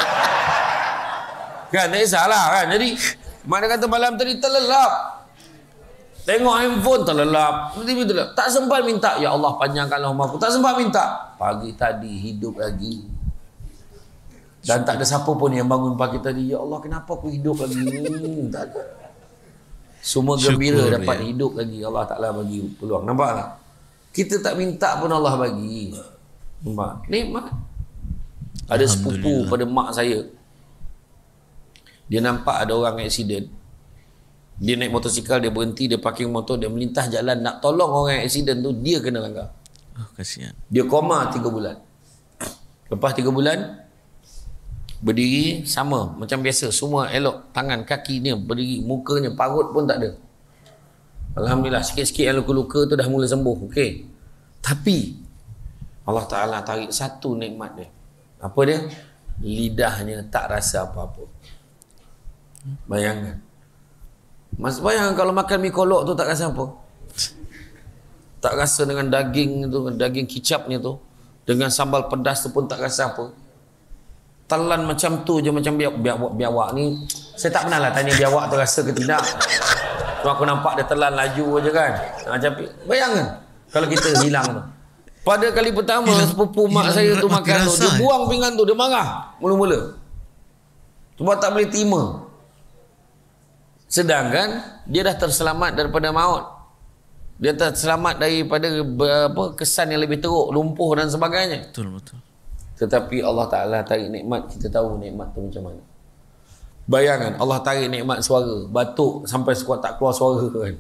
Kan tak kisahlah kan. Jadi mana kata malam tadi terlelap. Tengok handphone terlelap. T V terlelap. Tak sempat minta ya Allah panjangkanlah umur aku. Tak sempat minta. Pagi tadi hidup lagi. Dan tak ada siapa pun yang bangun pagi tadi ya Allah kenapa aku hidup lagi ni. Tak ada. Semua gembira syukur, dapat ya. Hidup lagi. Allah Ta'ala bagi peluang. Nampak tak? Kita tak minta pun Allah bagi. Nampak? Nikmat. Ada sepupu pada mak saya. Dia nampak ada orang aksiden. Dia naik motosikal, dia berhenti, dia parking motor, dia melintas jalan nak tolong orang yang aksiden tu, dia kena langgar. Oh, kasihan. Dia koma tiga bulan. Lepas tiga bulan, berdiri sama macam biasa, semua elok, tangan, kakinya berdiri, mukanya, parut pun tak ada. Alhamdulillah, sikit-sikit yang luka-luka tu dah mula sembuh. Okey. Tapi Allah Ta'ala tarik satu nikmat dia. Apa dia? Lidahnya tak rasa apa-apa. Bayangkan. Mas bayangkan kalau makan mi kolok tu tak rasa apa. Tak rasa dengan daging tu, daging kicapnya tu, dengan sambal pedas tu pun tak rasa apa. Telan macam tu je, macam biawak, biawak, biawak ni. Saya tak pernah lah tanya biawak tu rasa ke tidak. Cuma aku nampak dia telan laju je kan. Macam bayangkan kalau kita hilang tu. Pada kali pertama hilang, sepupu mak saya tu makan tu, dia buang pinggan tu, dia marah mula-mula. Sebab tak boleh terima. Sedangkan dia dah terselamat daripada maut. Dia terselamat daripada apa, kesan yang lebih teruk, lumpuh dan sebagainya. Betul betul. Tetapi Allah Ta'ala tarik nikmat, kita tahu nikmat tu macam mana. Bayangkan Allah tarik nikmat suara, batuk sampai sekuat tak keluar suara kan.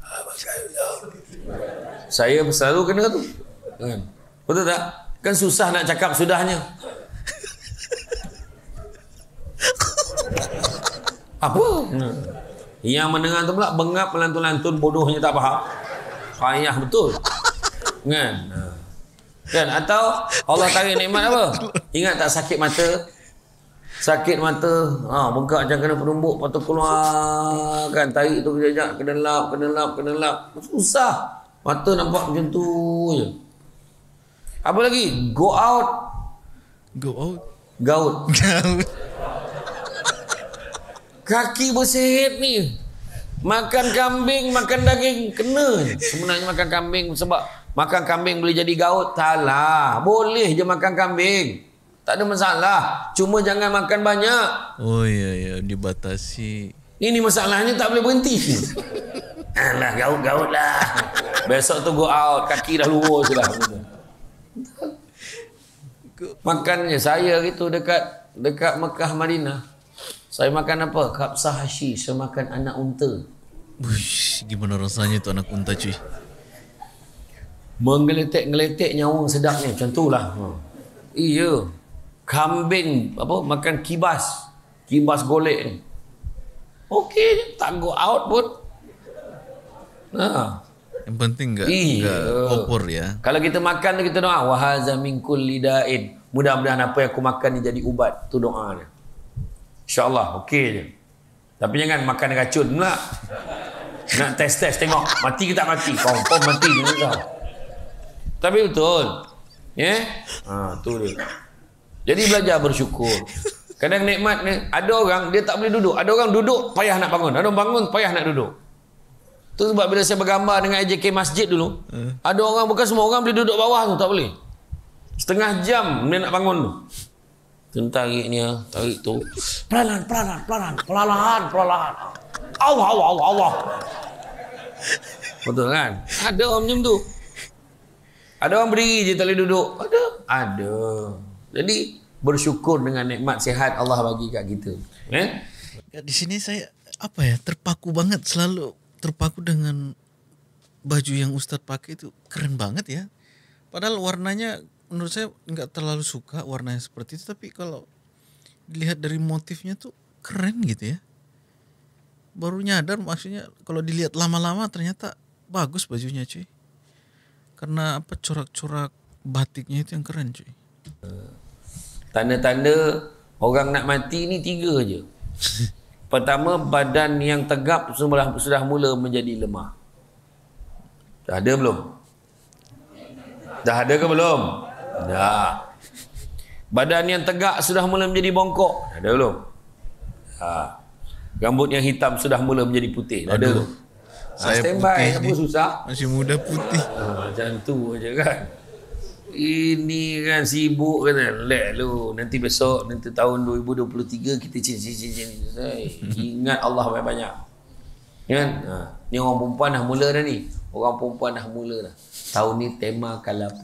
Saya selalu kena tu. Kan? Betul tak? Kan susah nak cakap sudahnya. Apa? Yang mendengar tu pula bengap melantun-lantun, bodohnya tak faham. Payah betul. Kan? Kan? Atau Allah tarik nikmat apa? Ingat tak sakit mata? Sakit mata, ha, bengkak macam kena penumbuk, lepas tu keluar kan, tarik tu kejap, kena lap, kena lap, kena lap. Susah. Mata nampak macam tu je. Apa lagi? Go out. Go out. Gaut. Gaut. Kaki bersihat ni. Makan kambing, makan daging, kena. Sebenarnya makan kambing sebab makan kambing boleh jadi gaut. Tak lah. Boleh je makan kambing. Tak ada masalah. Cuma jangan makan banyak. Oh ya ya, dibatasi. Ini masalahnya tak boleh berhenti. Alah, gaut-gaut lah. Besok tu go out, kaki dah lurus dah. Makannya saya gitu dekat dekat Mekah Madinah. Saya makan apa? Kapsah hashish. Saya makan anak unta. Uish, gimana rasanya tu anak unta cuy? Menggeletek-geletek nyawa sedapnya. Macam tu lah. Ha. Iya. Kambing apa makan kibas. Kibas golek ni. Okey je. Tak go out pun. Ha. Yang penting enggak Iya. enggak opor ya. Kalau kita makan kita doa wa hadza min kulli da'in. Mudah-mudahan apa yang aku makan ni jadi ubat. Tu doanya. Insya-Allah okey je. Tapi jangan makan racun pula. Nak test-test tengok mati ke tak mati. Confirm mati je dah. Tapi betul. Ya? Yeah? Ha, tu dia. Jadi belajar bersyukur. Kadang nikmat ni, ada orang dia tak boleh duduk. Ada orang duduk payah nak bangun. Ada orang bangun payah nak duduk. Tu sebab bila saya bergambar dengan A J K masjid dulu, hmm. ada orang bukan semua orang boleh duduk bawah tu, tak boleh. Setengah jam dia nak bangun tu. Tu tariknya, tarik tu. Perlahan, perlahan, perlahan, perlahan, perlahan. Allah, Allah, Allah, Allah. Betul kan? Ada orang macam tu. Ada orang berdiri je tak boleh duduk. Ada. Ada. Jadi bersyukur dengan nikmat sihat Allah bagi kat kita. Eh? Di sini saya apa ya terpaku banget, selalu terpaku dengan baju yang Ustadz pakai itu keren banget ya. Padahal warnanya menurut saya nggak terlalu suka warnanya seperti itu, tapi kalau dilihat dari motifnya tuh keren gitu ya. Baru nyadar maksudnya kalau dilihat lama-lama ternyata bagus bajunya cuy. Karena apa corak-corak batiknya itu yang keren cuy. Tanda-tanda orang nak mati ni tiga je. Pertama, badan yang tegap sudah, sudah mula menjadi lemah. Dah ada belum? Dah ada ke belum? Dah. Badan yang tegak sudah mula menjadi bongkok. Dah ada belum? Dah. Rambut yang hitam sudah mula menjadi putih. Dah ada belum? Saya standby, putih apa susah? Masih muda putih. Ha, macam tu aja kan. Ini kan sibuk kan. Lek lu. Nanti besok, nanti tahun dua ribu dua puluh tiga kita cincin-cincin. Ingat Allah banyak-banyak. Kan? Ha. Ni orang perempuan dah mula dah ni. Orang perempuan dah mula dah. Tahun ni tema kala apa?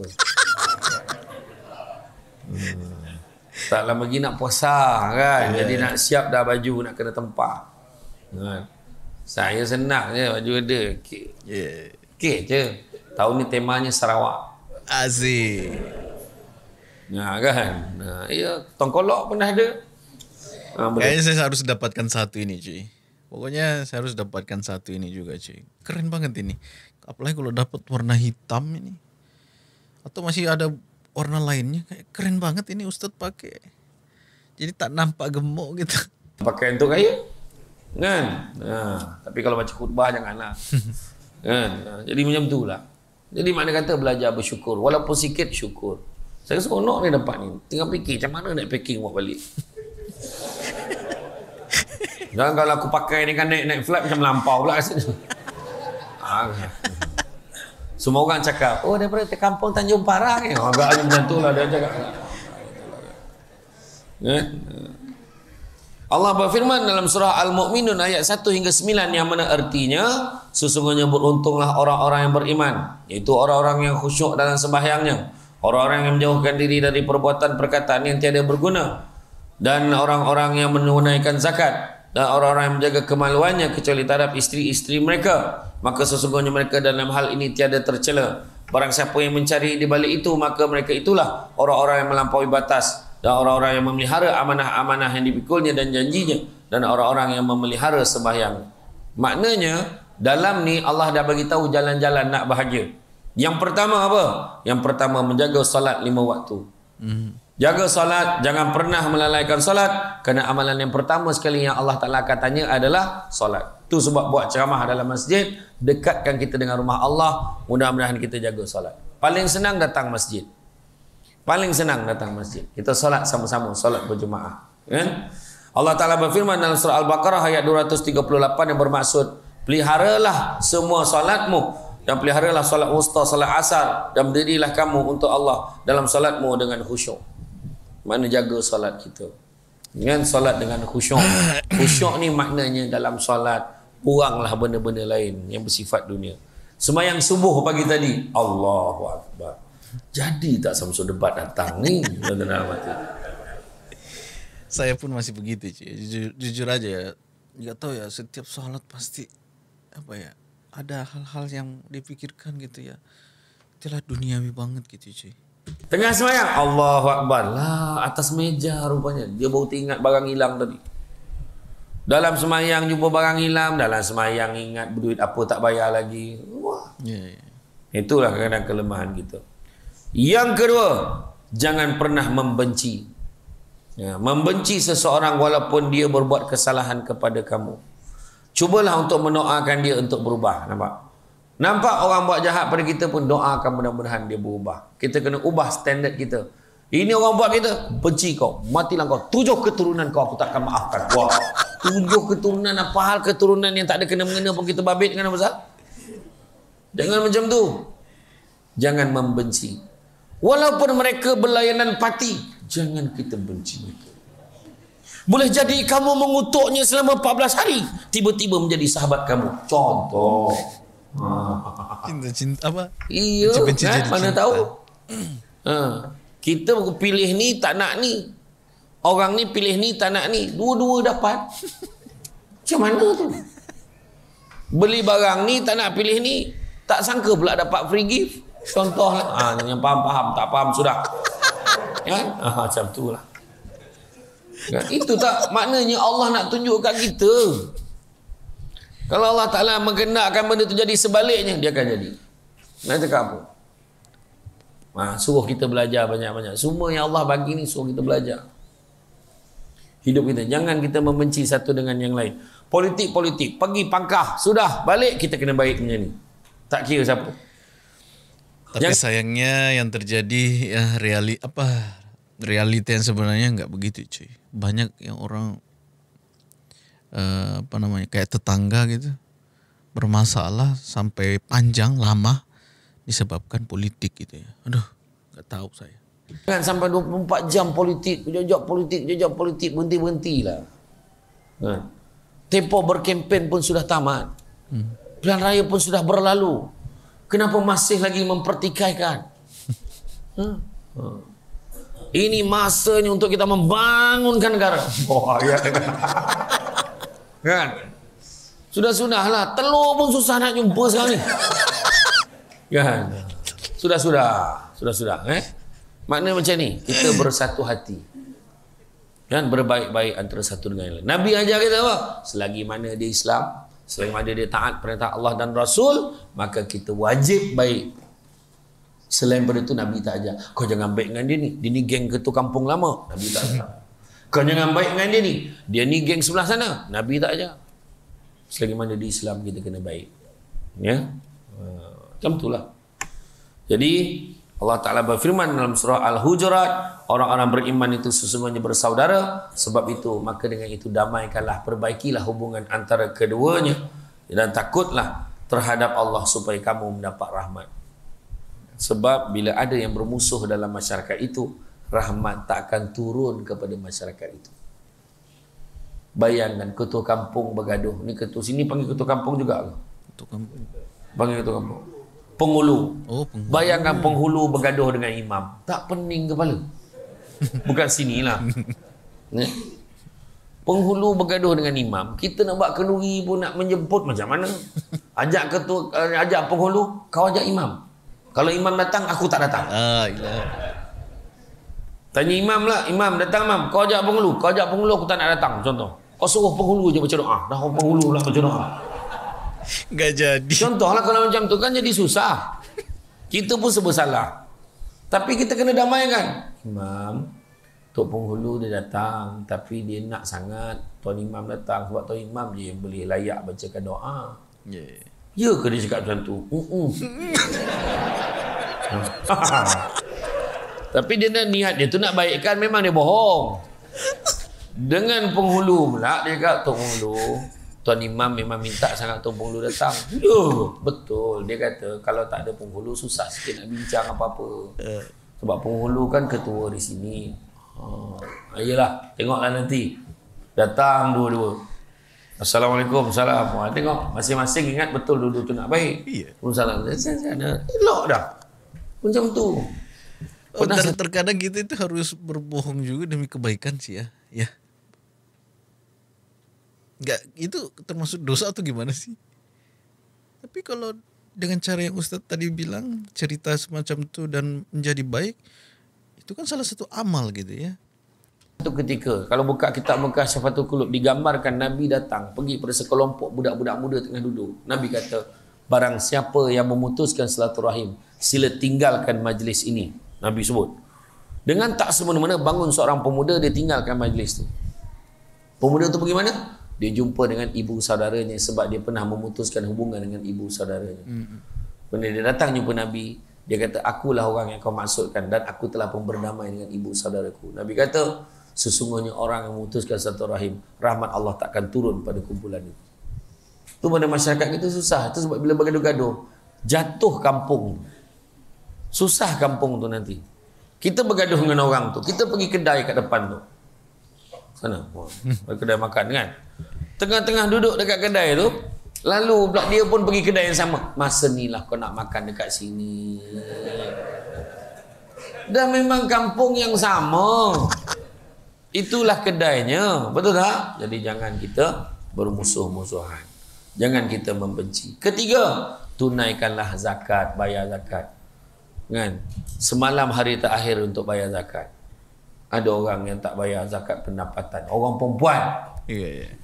Hmm. Tak lama lagi nak puasa kan. Yeah. Jadi nak siap dah baju nak kena tempah. Kan? Saya senang je baju ada. Okey. Yeah. Okey je. Tahun ni temanya Sarawak. Aziz. Nah kan. Nah, ya, tongkolok pun dah ada. Ha, kayaknya saya harus dapatkan satu ini cuy. Pokoknya saya harus dapatkan satu ini juga cuy. Keren banget ini. Apalagi kalau dapat warna hitam ini. Atau masih ada warna lainnya, kayak keren banget ini Ustadz pakai. Jadi tak nampak gemuk gitu. Pakai untuk kaya. Kan? Nah, tapi kalau baca khutbah janganlah. Kan? Nah, jadi macam itulah. Jadi makna kata belajar bersyukur. Walaupun sikit syukur. Saya seronok ni dapat ni. Tinggal fikir macam mana nak packing buat balik. Dan kalau aku pakai ni kan naik-naik flight macam melampau pula kat sini. Ah. Semua orang cakap, oh daripada kampung Tanjung Parang ni. Oh, agaknya macam tu lah dia cakap. Eh? Allah berfirman dalam surah Al-Mu'minun ayat satu hingga sembilan yang mana artinya sesungguhnya beruntunglah orang-orang yang beriman, iaitu orang-orang yang khusyuk dalam sembahyangnya, orang-orang yang menjauhkan diri dari perbuatan perkataan yang tiada berguna, dan orang-orang yang menunaikan zakat, dan orang-orang yang menjaga kemaluannya kecuali terhadap isteri-isteri mereka, maka sesungguhnya mereka dalam hal ini tiada tercela. Barang siapa yang mencari di balik itu, maka mereka itulah orang-orang yang melampaui batas, dan orang-orang yang memelihara amanah-amanah yang dipikulnya dan janjinya, dan orang-orang yang memelihara sembahyang. Maknanya dalam ni Allah dah bagi tahu jalan-jalan nak bahagia. Yang pertama apa? Yang pertama menjaga solat lima waktu. Hmm. Jaga solat, jangan pernah melalaikan solat, kerana amalan yang pertama sekali yang Allah Ta'ala akan tanya adalah solat. Tu sebab buat ceramah dalam masjid, dekatkan kita dengan rumah Allah, mudah-mudahan kita jaga solat. Paling senang datang masjid. Paling senang datang masjid. Kita solat sama-sama, solat berjemaah. Kan? Allah Ta'ala berfirman dalam surah Al-Baqarah ayat dua ratus tiga puluh lapan yang bermaksud, peliharalah semua solatmu, dan peliharalah solat wusta, solat asar, dan berdirilah kamu untuk Allah dalam solatmu dengan khusyuk. Mana jaga solat kita. Dengan solat dengan khusyuk. Khusyuk ni maknanya dalam solat, kuranglah benda-benda lain yang bersifat dunia. Sembahyang subuh pagi tadi, Allahu Akbar. Jadi tak Samsul debat datang ni. Saya pun masih begitu cuy. Jujur, jujur aja ya. Gak tahu ya, setiap sholat pasti apa ya, ada hal-hal yang dipikirkan gitu ya. Itulah duniawi banget gitu cuy. Tengah sembahyang, Allahu Akbar. Lah, atas meja rupanya. Dia baru teringat barang hilang tadi. Dalam semayang jumpa barang hilang, dalam semayang ingat duit apa tak bayar lagi. Wah. Ya, ya. Itulah kadang-kadang kelemahan kita. Yang kedua, jangan pernah membenci. Ya, membenci seseorang walaupun dia berbuat kesalahan kepada kamu. Cubalah untuk mendoakan dia untuk berubah. Nampak? Nampak orang buat jahat pada kita pun doakan mudah-mudahan dia berubah. Kita kena ubah standard kita. Ini orang buat kita, benci kau, matilah kau. Tujuh keturunan kau aku takkan maafkan. Wah, tujuh keturunan, apa hal keturunan yang tak ada kena-mengena pun kita babit kan apa? Jangan macam tu. Jangan membenci. Walaupun mereka berlayanan pati, jangan kita benci mereka. Boleh jadi kamu mengutuknya selama empat belas hari, tiba-tiba menjadi sahabat kamu. Contoh. Cinta-cinta apa? Iya, Benci-benci kan? jadi Mana cinta. tahu. Ha. Kita pilih ni tak nak ni. Orang ni pilih ni tak nak ni. Dua-dua dapat. Macam mana tu? Beli barang ni tak nak pilih ni. Tak sangka pula dapat free gift. Contohlah. Ah, yang faham-faham, tak faham sudah. Kan? Ah, macam tu lah. Kan? Itu tak maknanya Allah nak tunjuk kat kita. Kalau Allah Ta'ala menggendakkan benda tu jadi sebaliknya, dia akan jadi. Nak cakap apa? Ha, suruh kita belajar banyak-banyak. Semua yang Allah bagi ni suruh kita belajar. Hidup kita. Jangan kita membenci satu dengan yang lain. Politik-politik. Pergi pangkah. Sudah. Balik kita kena baik macam ni. Tak kira siapa. Tapi Yang- sayangnya yang terjadi ya, reali apa realita yang sebenarnya nggak begitu cuy. Banyak yang orang uh, apa namanya kayak tetangga gitu bermasalah sampai panjang lama disebabkan politik gitu ya. Aduh, nggak tahu saya. Jangan sampai dua puluh empat jam politik. Jejak politik. Jejak politik. Berhenti-berhentilah. Kan? Tempoh berkempen pun sudah tamat. Hmm. Pilihan raya pun sudah berlalu. Kenapa masih lagi mempertikaikan? Hmm. Hmm. Ini masanya untuk kita membangunkan negara. Oh, ya. Kan? Sudah-sudahlah. Telur pun susah nak jumpa sekarang ni. Kan? Sudah-sudah. Sudah-sudah. Eh? Maknanya macam ni. Kita bersatu hati. Dan berbaik-baik antara satu dengan yang lain. Nabi ajar kita apa? Selagi mana dia Islam, selagi mana dia taat perintah Allah dan Rasul, maka kita wajib baik. Selain daripada itu Nabi tak ajar. Kau jangan baik dengan dia ni. Dia ni geng ketua kampung lama. Nabi tak ajar. Kau jangan baik dengan dia ni. Dia ni geng sebelah sana. Nabi tak ajar. Selagi mana di Islam kita kena baik. Ya. Macam itulah. Jadi Allah Ta'ala berfirman dalam surah Al-Hujurat, orang-orang beriman itu sesungguhnya bersaudara. Sebab itu maka dengan itu damaikanlah, perbaikilah hubungan antara keduanya, dan takutlah terhadap Allah supaya kamu mendapat rahmat. Sebab bila ada yang bermusuh dalam masyarakat itu, rahmat tak akan turun kepada masyarakat itu. Bayangkan ketua kampung bergaduh. Ni ketua sini panggil ketua kampung juga ke? Ketua kampung. Panggil ketua kampung. Penghulu. Oh, penghulu. Bayangkan penghulu bergaduh dengan imam. Tak pening kepala. Bukan sinilah. Ni. Penghulu bergaduh dengan imam. Kita nak buat kenduri pun nak menjemput macam mana? Ajak ketua, ajak penghulu, kau ajak imam. Kalau imam datang, aku tak datang. Ah, ilah. Tanya imam lah. Imam datang imam. Kau ajak penghulu. Kau ajak penghulu, aku tak nak datang. Contoh. Kau suruh penghulu je baca doa. Dah penghulu lah baca doa. Nggak jadi. Contohlah kalau macam tu kan jadi susah. Kita pun serba salah. Tapi kita kena damaikan. Imam, Tok Penghulu dia datang. Tapi dia nak sangat Tuan Imam datang. Sebab Tuan Imam je yang boleh layak bacakan doa. Yeah. Ya ke dia cakap macam tu? Uh-uh. Tapi dia nak niat dia tu nak baikkan, memang dia bohong. Dengan penghulu pula dia kata, Tok Penghulu, Tuan Imam memang minta sangat Tuan Penghulu datang. Ya, betul. Dia kata kalau tak ada penghulu susah sikit nak bincang apa-apa. Sebab penghulu kan ketua di sini. Ha, iyalah, tengoklah nanti. Datang dua-dua. Assalamualaikum, salam. Ha, tengok, masing-masing ingat betul dua-dua tu nak baik. Iya. Salam. Elok dah. Macam tu. Oh, Pernah ter- terkadang kita itu harus berbohong juga demi kebaikan sih ya. Ya. Enggak, itu termasuk dosa atau gimana sih? Tapi kalau dengan cara yang Ustadz tadi bilang, cerita semacam itu dan menjadi baik, itu kan salah satu amal gitu ya. satu ketika, kalau buka kitab Mekah Syafatul Qulub, digambarkan Nabi datang pergi pada sekelompok budak-budak muda tengah duduk. Nabi kata, barang siapa yang memutuskan silaturahim, sila tinggalkan majlis ini. Nabi sebut. Dengan tak semena-mena bangun seorang pemuda, dia tinggalkan majlis tu. Pemuda tu pergi mana? Dia jumpa dengan ibu saudaranya sebab dia pernah memutuskan hubungan dengan ibu saudaranya. Hmm. Bila dia datang jumpa Nabi, dia kata, akulah orang yang kau maksudkan dan aku telah pun berdamai dengan ibu saudaraku. Nabi kata, sesungguhnya orang yang memutuskan silaturahim, rahmat Allah takkan turun pada kumpulan itu. Itu pada masyarakat kita susah. Itu sebab bila bergaduh-gaduh, jatuh kampung. Susah kampung tu nanti. Kita bergaduh dengan orang tu, kita pergi kedai kat depan tu. Sana, oh, kedai makan kan. Tengah-tengah duduk dekat kedai tu, lalu pula dia pun pergi kedai yang sama. Masa ni lah kau nak makan dekat sini. Dah memang kampung yang sama. Itulah kedainya. Betul tak? Jadi jangan kita bermusuh-musuhan. Jangan kita membenci. Ketiga, tunaikanlah zakat, bayar zakat. Kan? Semalam hari terakhir untuk bayar zakat. Ada orang yang tak bayar zakat pendapatan. Orang perempuan. Ya, ya.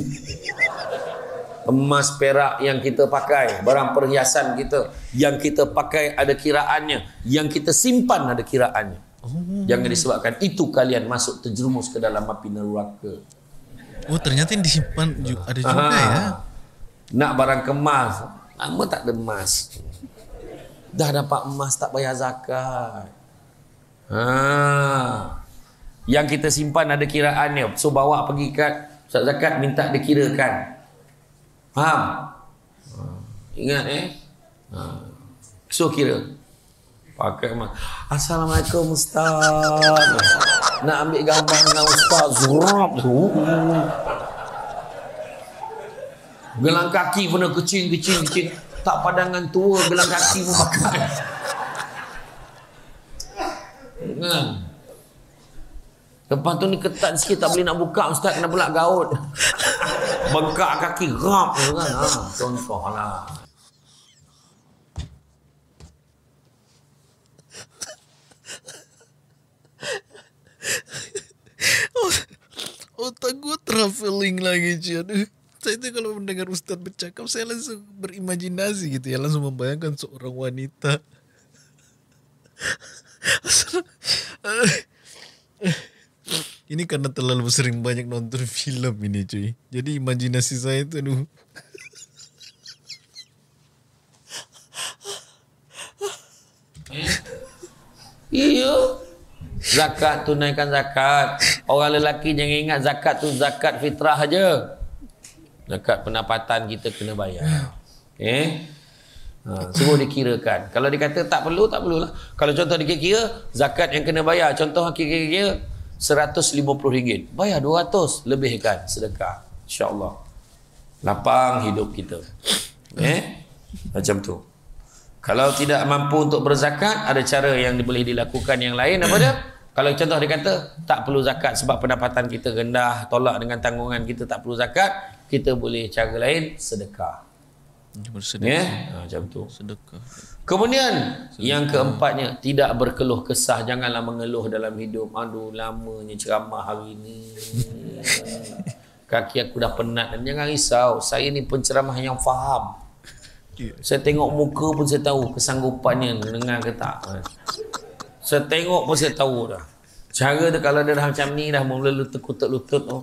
Emas perak yang kita pakai, barang perhiasan kita yang kita pakai ada kiraannya, yang kita simpan ada kiraannya. Oh. Jangan disebabkan itu kalian masuk terjerumus ke dalam api neraka. Oh, ternyata yang disimpan juga, ada juga. Aha. Ya. Nak barang kemas, lama tak ada emas. Dah dapat emas tak bayar zakat. Ha. Yang kita simpan ada kiraannya. So bawa pergi kat pusat zakat, minta dikirakan. Faham? Ha. Ingat eh? Ha. So kira. Pakai emas. Assalamualaikum Ustaz. Nak ambil gambar dengan Ustaz. Zurab. Gelang kaki pun kecil, kecil, tak padangan tua, gelang kaki pun pakai. Kan? Lepas tu ni ketat sikit, tak boleh nak buka Ustaz, kena pula gaut. Bengkak kaki, rap kan. Ha, contoh lah. Otak gue traveling lagi, Ci. Aduh. Saya itu kalau mendengar Ustaz bercakap, saya langsung berimajinasi gitu ya. Langsung membayangkan seorang wanita. Ini karena terlalu sering banyak nonton film ini, cuy. Jadi imajinasi saya itu, aduh. Iya. Zakat, tunaikan zakat. Orang lelaki jangan ingat zakat tu zakat fitrah aja. Zakat pendapatan kita kena bayar. Eh? Ha, semua dikirakan. Kalau dikata tak perlu, tak perlulah. Kalau contoh dikira zakat yang kena bayar, contoh kira-kira seratus lima puluh ringgit. Bayar dua ratus, lebihkan sedekah. InsyaAllah. Lapang hidup kita. Eh? Macam tu. Kalau tidak mampu untuk berzakat, ada cara yang boleh dilakukan yang lain. Apa dia? Kalau contoh dia kata tak perlu zakat sebab pendapatan kita rendah, tolak dengan tanggungan kita tak perlu zakat, kita boleh cara lain, sedekah. Bersedekah. Ya, ha, macam tu. Sedekah. Kemudian sedekah. Yang keempatnya, tidak berkeluh kesah. Janganlah mengeluh dalam hidup. Aduh, lamanya ceramah hari ni. Kaki aku dah penat. Dan jangan risau, saya ni penceramah yang faham. Saya tengok muka pun saya tahu kesanggupannya dengar ke tak. Saya tengok pun saya tahu dah. Cara tu kalau dia dah macam ni dah mula lutut-lutut oh.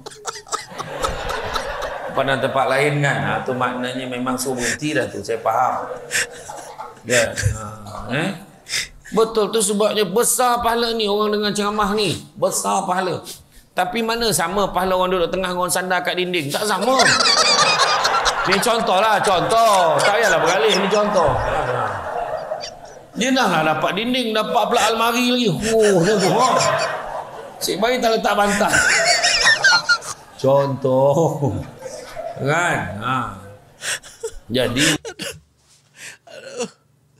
Pada tempat lain kan, ha, tu maknanya memang suruh berhenti dah tu. Saya faham. Ya. Ha, eh? Betul tu sebabnya besar pahala ni orang dengan ceramah ni. Besar pahala. Tapi mana sama pahala orang duduk tengah orang sandar kat dinding? Tak sama. Ni contoh lah, contoh. Tak payahlah beralih, ni contoh. Dia dah lah dapat dinding, dapat pula almari lagi. Oh, dia tu. Oh. Cik bayi tak letak bantal. Contoh. Kan? Ha. Jadi. Aduh.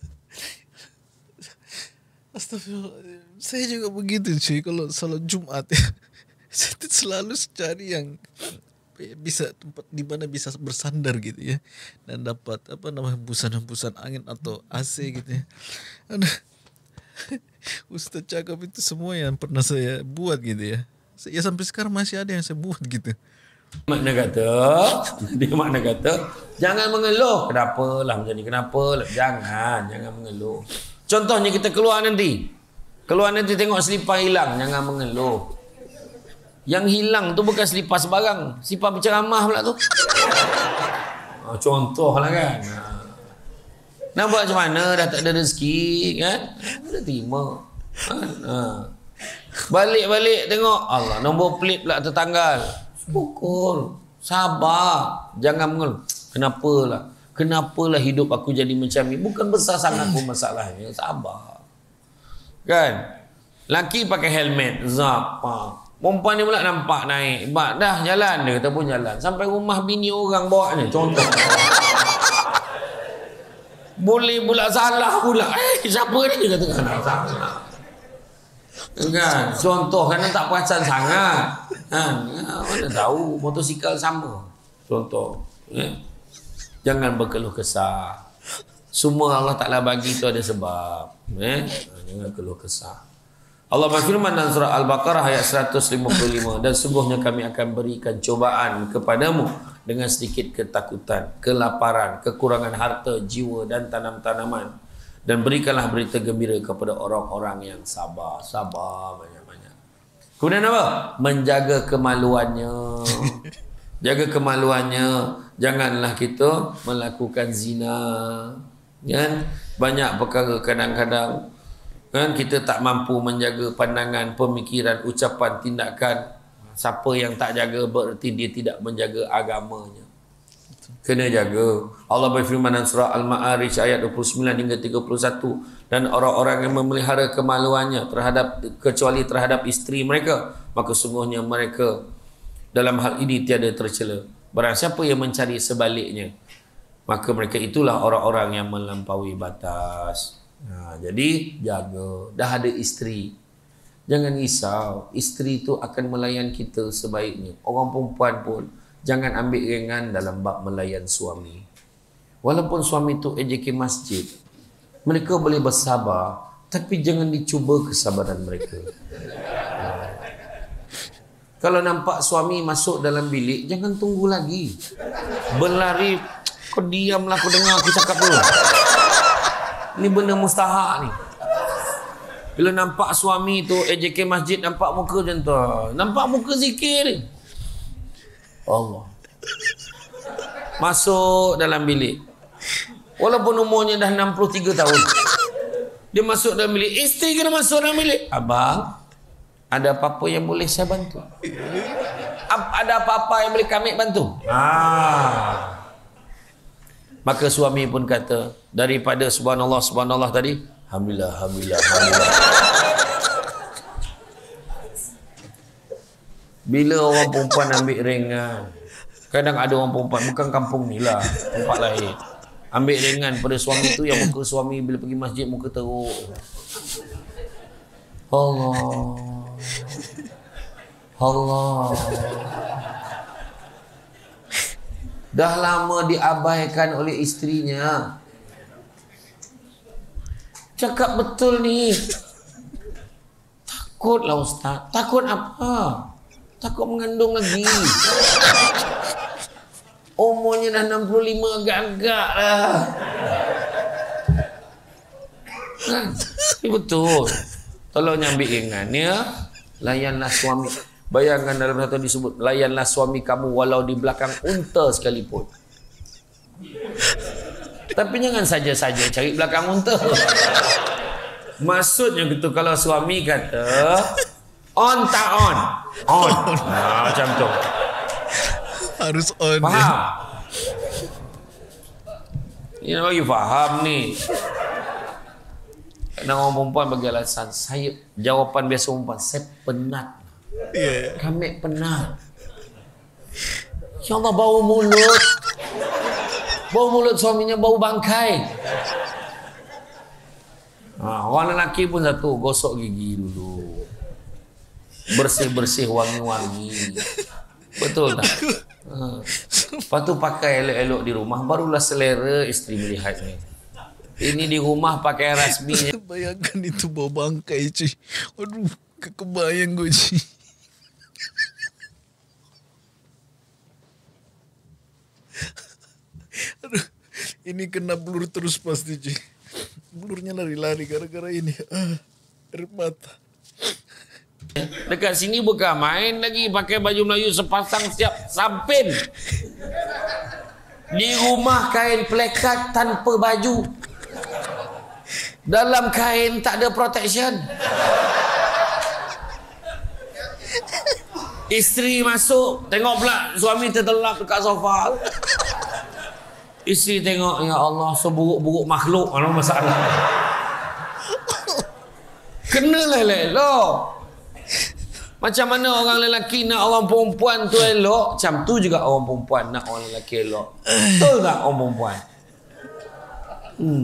Astagfirullah. Saya juga begitu, cuy. Kalau salat Jumat ya. Saya selalu cari yang bisa tempat di mana bisa bersandar gitu ya, dan dapat apa namanya hembusan-hembusan angin atau A C gitu ya. Aduh. Ustaz cakap itu semua yang pernah saya buat gitu ya. Ya sampai sekarang masih ada yang sebut gitu. Makna kata, dia makna kata, jangan mengeluh. Kenapa lah macam ni? Kenapa lah? Jangan, jangan mengeluh. Contohnya kita keluar nanti. Keluar nanti tengok selipar hilang, jangan mengeluh. Yang hilang tu bukan selipar sebarang. Selipar penceramah pula tu. Oh, contoh lah kan. Nak buat macam mana? Dah tak ada rezeki kan? Dah terima. Ha. Balik-balik tengok, Allah, nombor plate pula tertanggal. Syukur, sabar, jangan mengeluh. Kenapalah? Kenapalah hidup aku jadi macam ni? Bukan besar sangat pun masalahnya, sabar. Kan? Laki pakai helmet, zapa. Perempuan ni pula nampak naik, bak dah jalan dia kata pun jalan. Sampai rumah bini orang bawa ni, contoh. Boleh pula salah pula. Eh, siapa ni dia kata kan salah. Kan, contoh kan tak perasan sangat kan, mana tahu motosikal sama, contoh ya. Jangan berkeluh kesah, semua Allah Ta'ala bagi itu ada sebab ya. Jangan keluh kesah. Allah berfirman dalam surah Al-Baqarah ayat seratus lima puluh lima, dan sungguhnya kami akan berikan cobaan kepadamu dengan sedikit ketakutan, kelaparan, kekurangan harta, jiwa dan tanam-tanaman. Dan berikanlah berita gembira kepada orang-orang yang sabar. Sabar banyak-banyak. Kemudian apa? Menjaga kemaluannya. Jaga kemaluannya. Janganlah kita melakukan zina. Kan? Banyak perkara kadang-kadang kan kita tak mampu menjaga pandangan, pemikiran, ucapan, tindakan. Siapa yang tak jaga berarti dia tidak menjaga agamanya. Kena jaga. Allah berfirman dalam surah Al-Ma'arij ayat dua puluh sembilan hingga tiga puluh satu, dan orang-orang yang memelihara kemaluannya terhadap kecuali terhadap isteri mereka, maka sungguhnya mereka dalam hal ini tiada tercela. Barang siapa yang mencari sebaliknya, maka mereka itulah orang-orang yang melampaui batas. Nah, jadi jaga. Dah ada isteri, jangan risau. Isteri itu akan melayan kita sebaiknya. Orang perempuan pun jangan ambil ringan dalam bab melayan suami. Walaupun suami itu A J K masjid, mereka boleh bersabar, tapi jangan dicuba kesabaran mereka. Ha. Kalau nampak suami masuk dalam bilik, jangan tunggu lagi. Berlari, kau diamlah, kau dengar aku cakap dulu. Ini benda mustahak ni. Bila nampak suami tu A J K masjid, nampak muka macam tu, nampak muka zikir ni, Allah masuk dalam bilik, walaupun umurnya dah enam puluh tiga tahun, dia masuk dalam bilik. Isteri kena masuk dalam bilik. Abang, ada apa-apa yang boleh saya bantu? Ada apa-apa yang boleh kami bantu? Ah. Maka suami pun kata, daripada subhanallah subhanallah tadi, alhamdulillah alhamdulillah alhamdulillah. Bila orang perempuan ambil ringan, kadang ada orang perempuan, bukan kampung ni lah, tempat lain, ambil ringan pada suami tu, yang muka suami bila pergi masjid muka teruk. Allah Allah, dah lama diabaikan oleh isterinya. Cakap betul ni. Takutlah Ustaz. Takut apa? Takut mengandung lagi. Umurnya dah enam puluh lima agak-agak lah. Kan? Ini betul. Tolong ambil ringan ya. Layanlah suami. Bayangkan dalam satu disebut, layanlah suami kamu walau di belakang unta sekalipun. Tapi jangan saja-saja cari belakang unta. Maksudnya gitu, kalau suami kata on tak on? On. Nah, macam tu. Harus on. Faham? Ini bagi faham ni. Kadang orang perempuan bagi alasan, saya, jawapan biasa perempuan, saya penat. Yeah. Kami penat. Ya Allah, bau mulut. Bau mulut suaminya bau bangkai. Ha, orang lelaki pun satu, gosok gigi dulu. Bersih-bersih, wangi-wangi. Betul tak? Ha. Lepas tu pakai elok-elok di rumah, barulah selera isteri melihatnya. Ini di rumah pakai rasmi. Bayangkan itu bau bangkai cuy. Aduh, kebayang gue cuy. Aduh, ini kena blur terus pasti cuy. Blurnya lari-lari gara-gara ini. Ah, air mata. Dekat sini bukan main lagi pakai baju Melayu sepasang siap sampin. Di rumah kain plekat tanpa baju. Dalam kain tak ada protection. Isteri masuk, tengok pula suami tertelap dekat sofa. Isteri tengok, ya Allah, seburuk-buruk makhluk, mana masalah. Kenalah elok. Macam mana orang lelaki nak orang perempuan tu elok, macam tu juga orang perempuan nak orang lelaki elok. Betul tak orang perempuan? Hmm.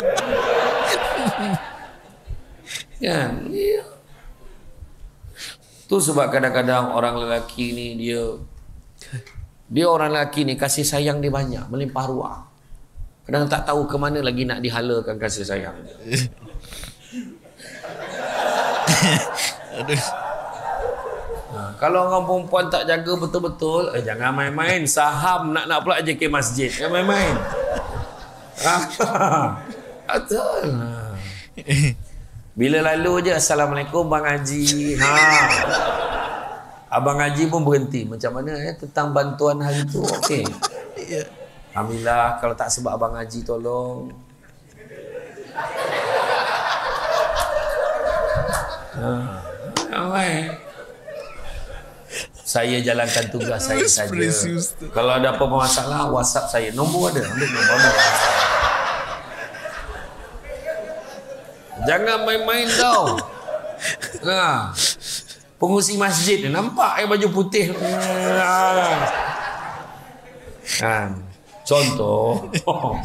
Kan? Ya. Tu sebab kadang-kadang orang lelaki ni dia dia orang lelaki ni kasih sayang dia banyak, melimpah ruah. Kadang tak tahu ke mana lagi nak dihalakan kasih sayang dia. Aduh. Ha, kalau orang perempuan tak jaga betul-betul, eh, jangan main-main. Saham nak-nak pula J K Masjid. Jangan main-main. Betul. Bila lalu je, Assalamualaikum Bang Haji. Ha. Abang Haji pun berhenti. Macam mana eh tentang bantuan hari tu? Okey. Alhamdulillah, kalau tak sebab Abang Haji tolong. Ha. Alright. Saya jalankan tugas saya saja. Kalau ada apa masalah, WhatsApp saya. Nombor ada. Ambil nombor. Ambil. Jangan main-main tau. Ha. Pengurusi masjid ni nampak eh baju putih. Ha. Contoh.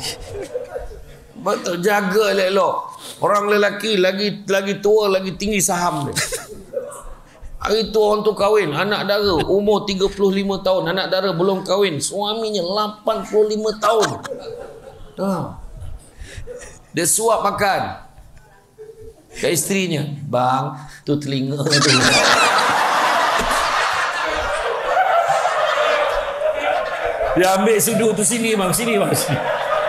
Betul, jaga elok-elok. Orang lelaki lagi lagi tua, lagi tinggi saham dia. Hari tu orang tu kahwin, anak dara umur tiga puluh lima tahun, anak dara belum kahwin, suaminya lapan puluh lima tahun. Ha. Dia suap makan. Ke isterinya, bang, tu telinga tu. Dia ambil sudu tu sini bang, sini bang. Sini.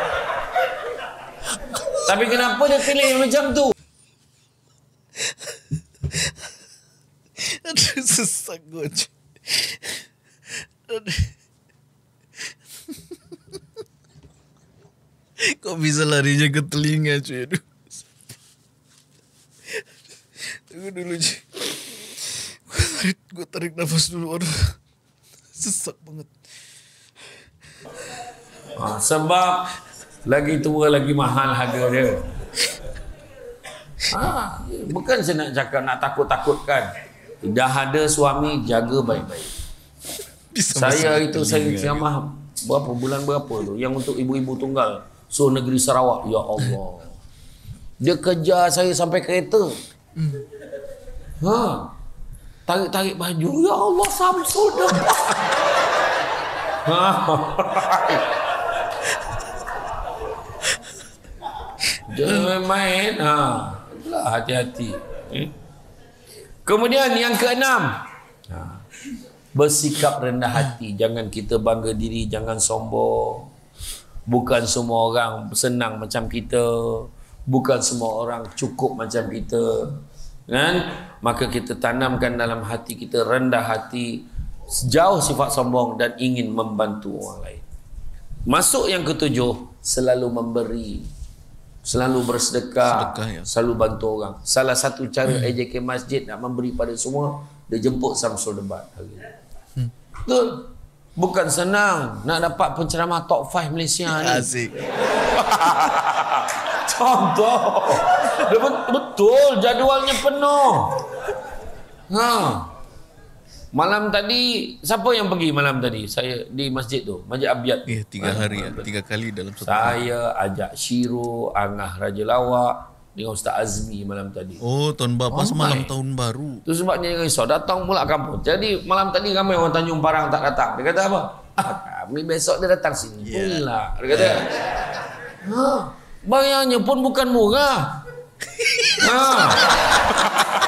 Tapi kenapa dia pilih yang macam tu? Aduh, sesak gue. Aduh. Kok bisa larinya ke telinga cuy? Aduh. Tunggu dulu cuy. Gue tarik, gue tarik nafas dulu. Aduh. Sesak banget. Ha, sebab lagi tua lagi mahal harga dia. Ha, bukan saya nak cakap nak takut-takutkan. Dah ada suami, jaga baik-baik. Saya itu saya ceramah berapa bulan berapa tu yang untuk ibu-ibu tunggal so negeri Sarawak. Ya Allah, dia kejar saya sampai kereta. Ha, tarik-tarik baju. Ya Allah, Samsul dah. Ha. Jangan main. Ha, hati-hati. Hmm? Kemudian yang keenam, bersikap rendah hati. Jangan kita bangga diri, jangan sombong. Bukan semua orang senang macam kita, bukan semua orang cukup macam kita, kan? Maka kita tanamkan dalam hati kita rendah hati, jauh sifat sombong dan ingin membantu orang lain. Masuk yang ketujuh, selalu memberi. Selalu bersedekah, Sedekah, ya. selalu bantu orang. Salah satu cara hmm. A J K Masjid nak memberi pada semua, dia jemput Samsul debat hari ini. Hmm. Betul. Bukan senang nak dapat penceramah top lima Malaysia ni. Asik. Contoh. Dia betul, jadualnya penuh. Ha. Malam tadi, siapa yang pergi malam tadi? Saya di masjid tu, Masjid Abiad. Eh, tiga ha, hari ya, tiga kali dalam satu hari. Saya ajak Syiro, Angah Raja Lawak dengan Ustaz Azmi malam tadi. Oh, tahun baru, pas malam tahun baru. Tu sebabnya dia risau, datang pula kampung. Jadi malam tadi ramai orang Tanjung Parang tak datang. Dia kata apa? Ah, kami besok dia datang sini yeah. pula. Dia kata, yeah. ha, bayarnya pun bukan murah. Ha.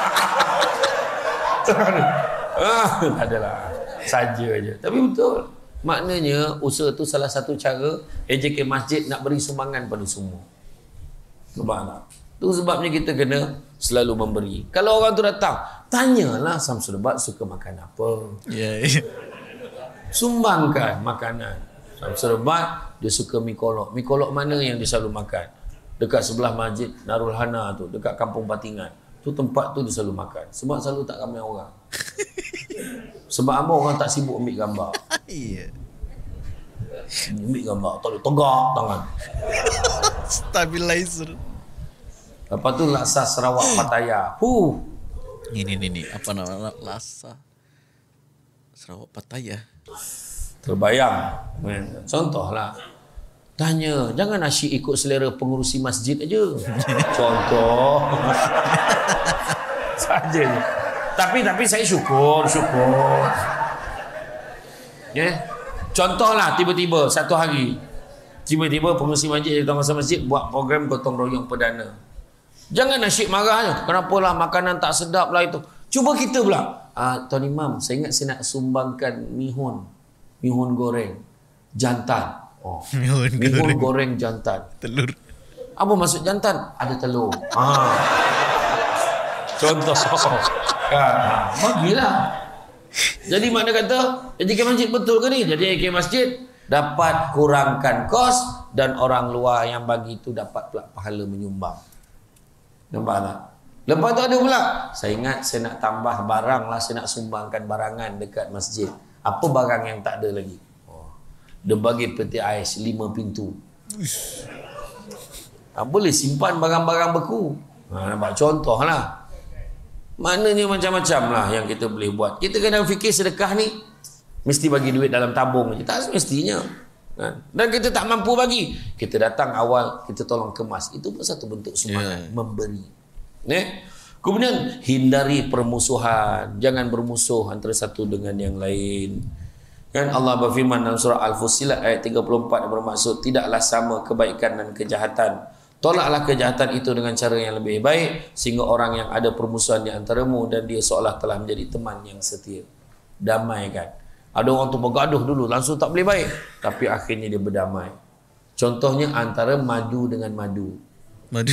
Ah, adalah saja aja. Tapi betul. Maknanya usaha tu salah satu cara A J K Masjid nak beri sumbangan pada semua. Nampak tak? Tu sebabnya kita kena selalu memberi. Kalau orang tu datang, tanyalah Samsul Bat suka makan apa. Ya, yeah, yeah. Sumbangkan makanan. Samsul Bat dia suka mi kolok. Mi kolok mana yang dia selalu makan? Dekat sebelah Masjid Darul Hana tu, dekat Kampung Patingan. Tu tempat tu dia selalu makan. Sebab selalu tak ramai orang. Sebab apa orang tak sibuk ambil gambar. Iya. Ambil gambar, tak boleh tegak tangan. Stabilizer. Lepas tu laksa Sarawak Pattaya. Huh. Ini ini ini apa nama laksa Sarawak Pattaya. Terbayang. Contohlah. Tanya, jangan asyik ikut selera pengurusi masjid aja. Contoh. Saja. Tapi tapi saya syukur, syukur. Ya. Yeah. Contohlah tiba-tiba satu hari tiba-tiba pengurusi masjid atau pengurusi masjid buat program gotong royong perdana. Jangan asyik marah. Kenapalah makanan tak sedap lah itu. Cuba kita pula. Ah, Tuan Imam, saya ingat saya nak sumbangkan mihun. Mihun goreng. Jantan. Oh. Mihun, Mihun goreng. goreng jantan. Telur. Apa maksud jantan? Ada telur. Ah. Contoh. Kan. Bagilah. Jadi mana kata, A J K Masjid betul ke ni? Jadi A J K Masjid dapat kurangkan kos dan orang luar yang bagi itu dapat pula pahala menyumbang. Nampak tak? Lepas tu ada pula, saya ingat saya nak tambah barang lah, saya nak sumbangkan barangan dekat masjid. Apa barang yang tak ada lagi? Oh. Dia bagi peti ais lima pintu. Tak boleh simpan barang-barang beku. Ha, nampak contoh lah. Maknanya macam-macam lah yang kita boleh buat. Kita kadang fikir sedekah ni mesti bagi duit dalam tabung je. Tak semestinya. Dan kita tak mampu bagi, kita datang awal, kita tolong kemas. Itu pun satu bentuk semangat, yeah. Memberi. Ne? Kemudian hindari permusuhan. Jangan bermusuh antara satu dengan yang lain. Kan Allah berfirman dalam surah Al-Fussilat ayat tiga puluh empat yang bermaksud tidaklah sama kebaikan dan kejahatan. Tolaklah kejahatan itu dengan cara yang lebih baik sehingga orang yang ada permusuhan di antaramu dan dia seolah telah menjadi teman yang setia. Damaikan. Ada orang tu bergaduh dulu, langsung tak boleh baik. Tapi akhirnya dia berdamai. Contohnya antara madu dengan madu. Madu.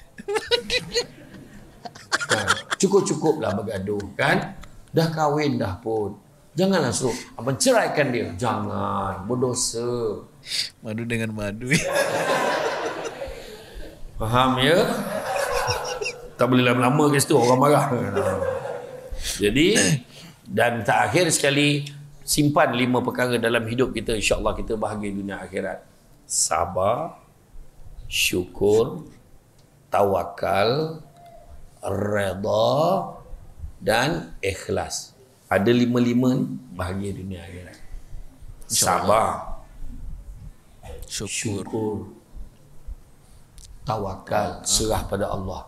Kan? Cukup-cukuplah bergaduh. Kan? Dah kahwin dah pun. Janganlah suruh abang ceraikan dia. Jangan. Berdosa. Madu dengan madu. Faham ya? Tak boleh lama-lama ke situ, orang marah. Jadi, dan terakhir sekali, simpan lima perkara dalam hidup kita, insya-Allah kita bahagia dunia akhirat. Sabar, syukur, tawakal, redha dan ikhlas. Ada lima-lima ni bahagia dunia akhirat. Sabar, Syukur, syukur, tawakal, serah pada Allah.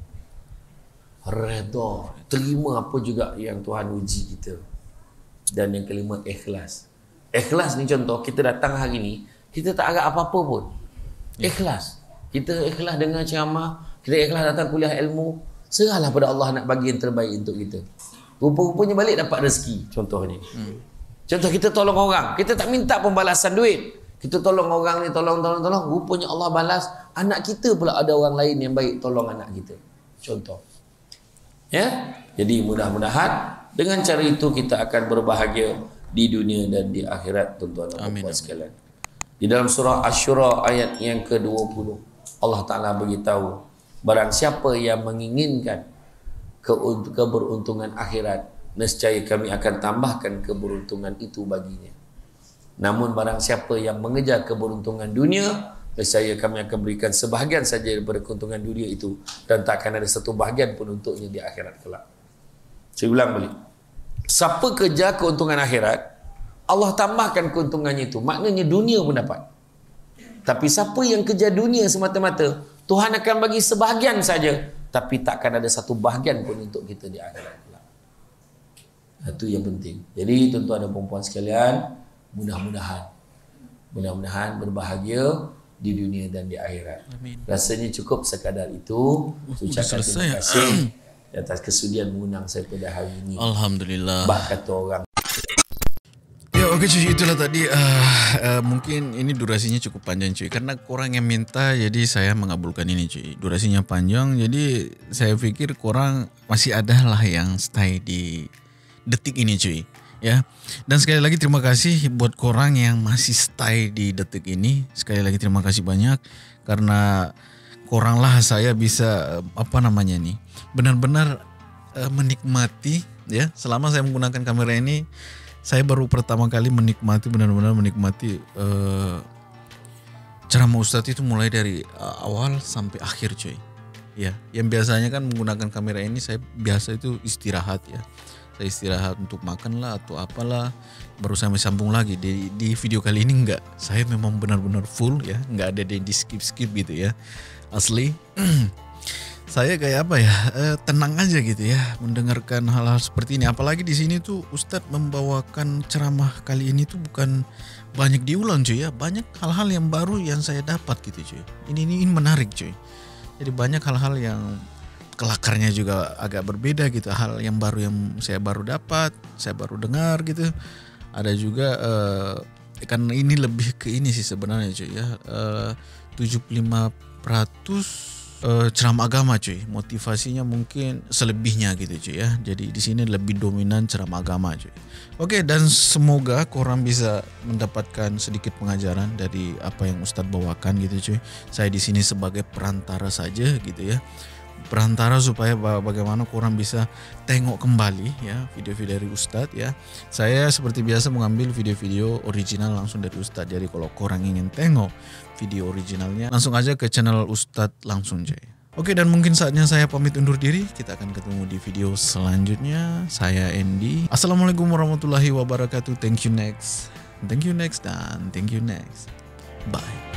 Redha, terima apa juga yang Tuhan uji kita. Dan yang kelima, ikhlas. Ikhlas ni contoh, kita datang hari ni, kita tak agak apa-apa pun. Ikhlas. Kita ikhlas dengar ceramah, kita ikhlas datang kuliah ilmu, serahlah pada Allah nak bagi yang terbaik untuk kita. Rupa-rupanya balik dapat rezeki, contohnya. Hmm. Contoh kita tolong orang, kita tak minta pembalasan duit. Kita tolong orang ni, tolong, tolong, tolong. Rupanya Allah balas, anak kita pula ada orang lain yang baik tolong anak kita. Contoh. Ya? Jadi mudah-mudahan dengan cara itu kita akan berbahagia di dunia dan di akhirat, tuan-tuan dan puan sekalian. Di dalam surah Asy-Syura ayat yang ke dua puluh, Allah Ta'ala beritahu, barang siapa yang menginginkan ke- keberuntungan akhirat, nescaya kami akan tambahkan keberuntungan itu baginya. Namun barang siapa yang mengejar keberuntungan dunia, nescaya kami akan berikan sebahagian saja daripada keuntungan dunia itu dan tak akan ada satu bahagian pun untuknya di akhirat kelak. Saya ulang balik. Siapa kejar keuntungan akhirat, Allah tambahkan keuntungannya itu. Maknanya dunia pun dapat. Tapi siapa yang kejar dunia semata-mata, Tuhan akan bagi sebahagian saja, tapi takkan ada satu bahagian pun untuk kita di akhirat. Itu yang penting. Jadi tuan-tuan dan puan-puan sekalian, mudah-mudahan mudah-mudahan berbahagia di dunia dan di akhirat. Amin. Rasanya cukup sekadar itu. Ucapkan terima kasih atas kesudian mengundang saya pada hari ini. Alhamdulillah. Bah kata orang. Ya, Oke cuy, itulah tadi uh, uh, mungkin ini durasinya cukup panjang cuy, karena korang yang minta jadi saya mengabulkan ini cuy. Durasinya panjang jadi saya pikir korang masih ada lah yang stay di detik ini cuy ya. Dan sekali lagi terima kasih buat korang yang masih stay di detik ini. Sekali lagi terima kasih banyak, karena korang lah saya bisa apa namanya nih benar-benar uh, menikmati ya. Selama saya menggunakan kamera ini, saya baru pertama kali menikmati, benar-benar menikmati uh, ceramah Ustadz itu mulai dari uh, awal sampai akhir cuy. Ya, yang biasanya kan menggunakan kamera ini saya biasa itu istirahat ya. Saya istirahat untuk makan lah atau apalah, baru saya sambung lagi. Di, di video kali ini enggak, saya memang benar-benar full ya, enggak ada di skip-skip gitu ya. Asli. Saya kayak apa ya, eh, tenang aja gitu ya mendengarkan hal-hal seperti ini. Apalagi di sini tuh Ustadz membawakan ceramah kali ini tuh bukan banyak diulang cuy ya, banyak hal-hal yang baru yang saya dapat gitu cuy. Ini ini, ini menarik cuy. Jadi banyak hal-hal yang kelakarnya juga agak berbeda gitu, hal yang baru yang saya baru dapat, saya baru dengar gitu. Ada juga eh, kan ini lebih ke ini sih sebenarnya cuy ya, eh, tujuh puluh lima peratus Uh, ceramah agama cuy, motivasinya mungkin selebihnya gitu cuy ya. Jadi di sini lebih dominan ceramah agama cuy. Oke, dan semoga korang bisa mendapatkan sedikit pengajaran dari apa yang Ustadz bawakan gitu cuy. Saya di sini sebagai perantara saja gitu ya. Perantara supaya bagaimana korang bisa tengok kembali ya video-video dari Ustadz ya. Saya seperti biasa mengambil video-video original langsung dari Ustadz. Jadi kalau korang ingin tengok video originalnya, langsung aja ke channel Ustadz langsung cuy. Oke, dan mungkin saatnya saya pamit undur diri. Kita akan ketemu di video selanjutnya. Saya Andy. Assalamualaikum warahmatullahi wabarakatuh. Thank you next. Thank you next dan thank you next. Bye.